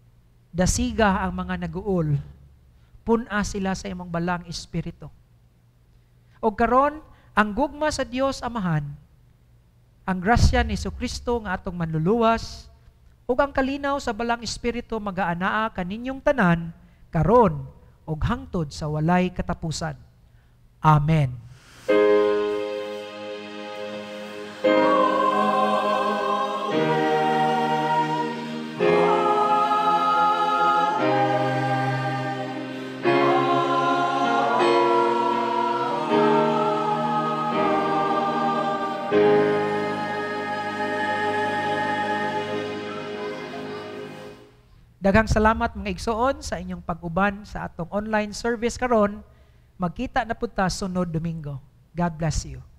dasiga ang mga naguol, puna sila sa imong balang espiritu. O karon ang gugma sa Dios Amahan, ang grasya ni Jesucristo nga atong manluluwas, ug ang kalinaw sa balang espiritu magaanaa kaninyong tanan karon ug hangtod sa walay katapusan. Amen. Daghang salamat mga igsoon sa inyong pag-uban sa atong online service karon. Magkita na punta sunod Domingo. God bless you.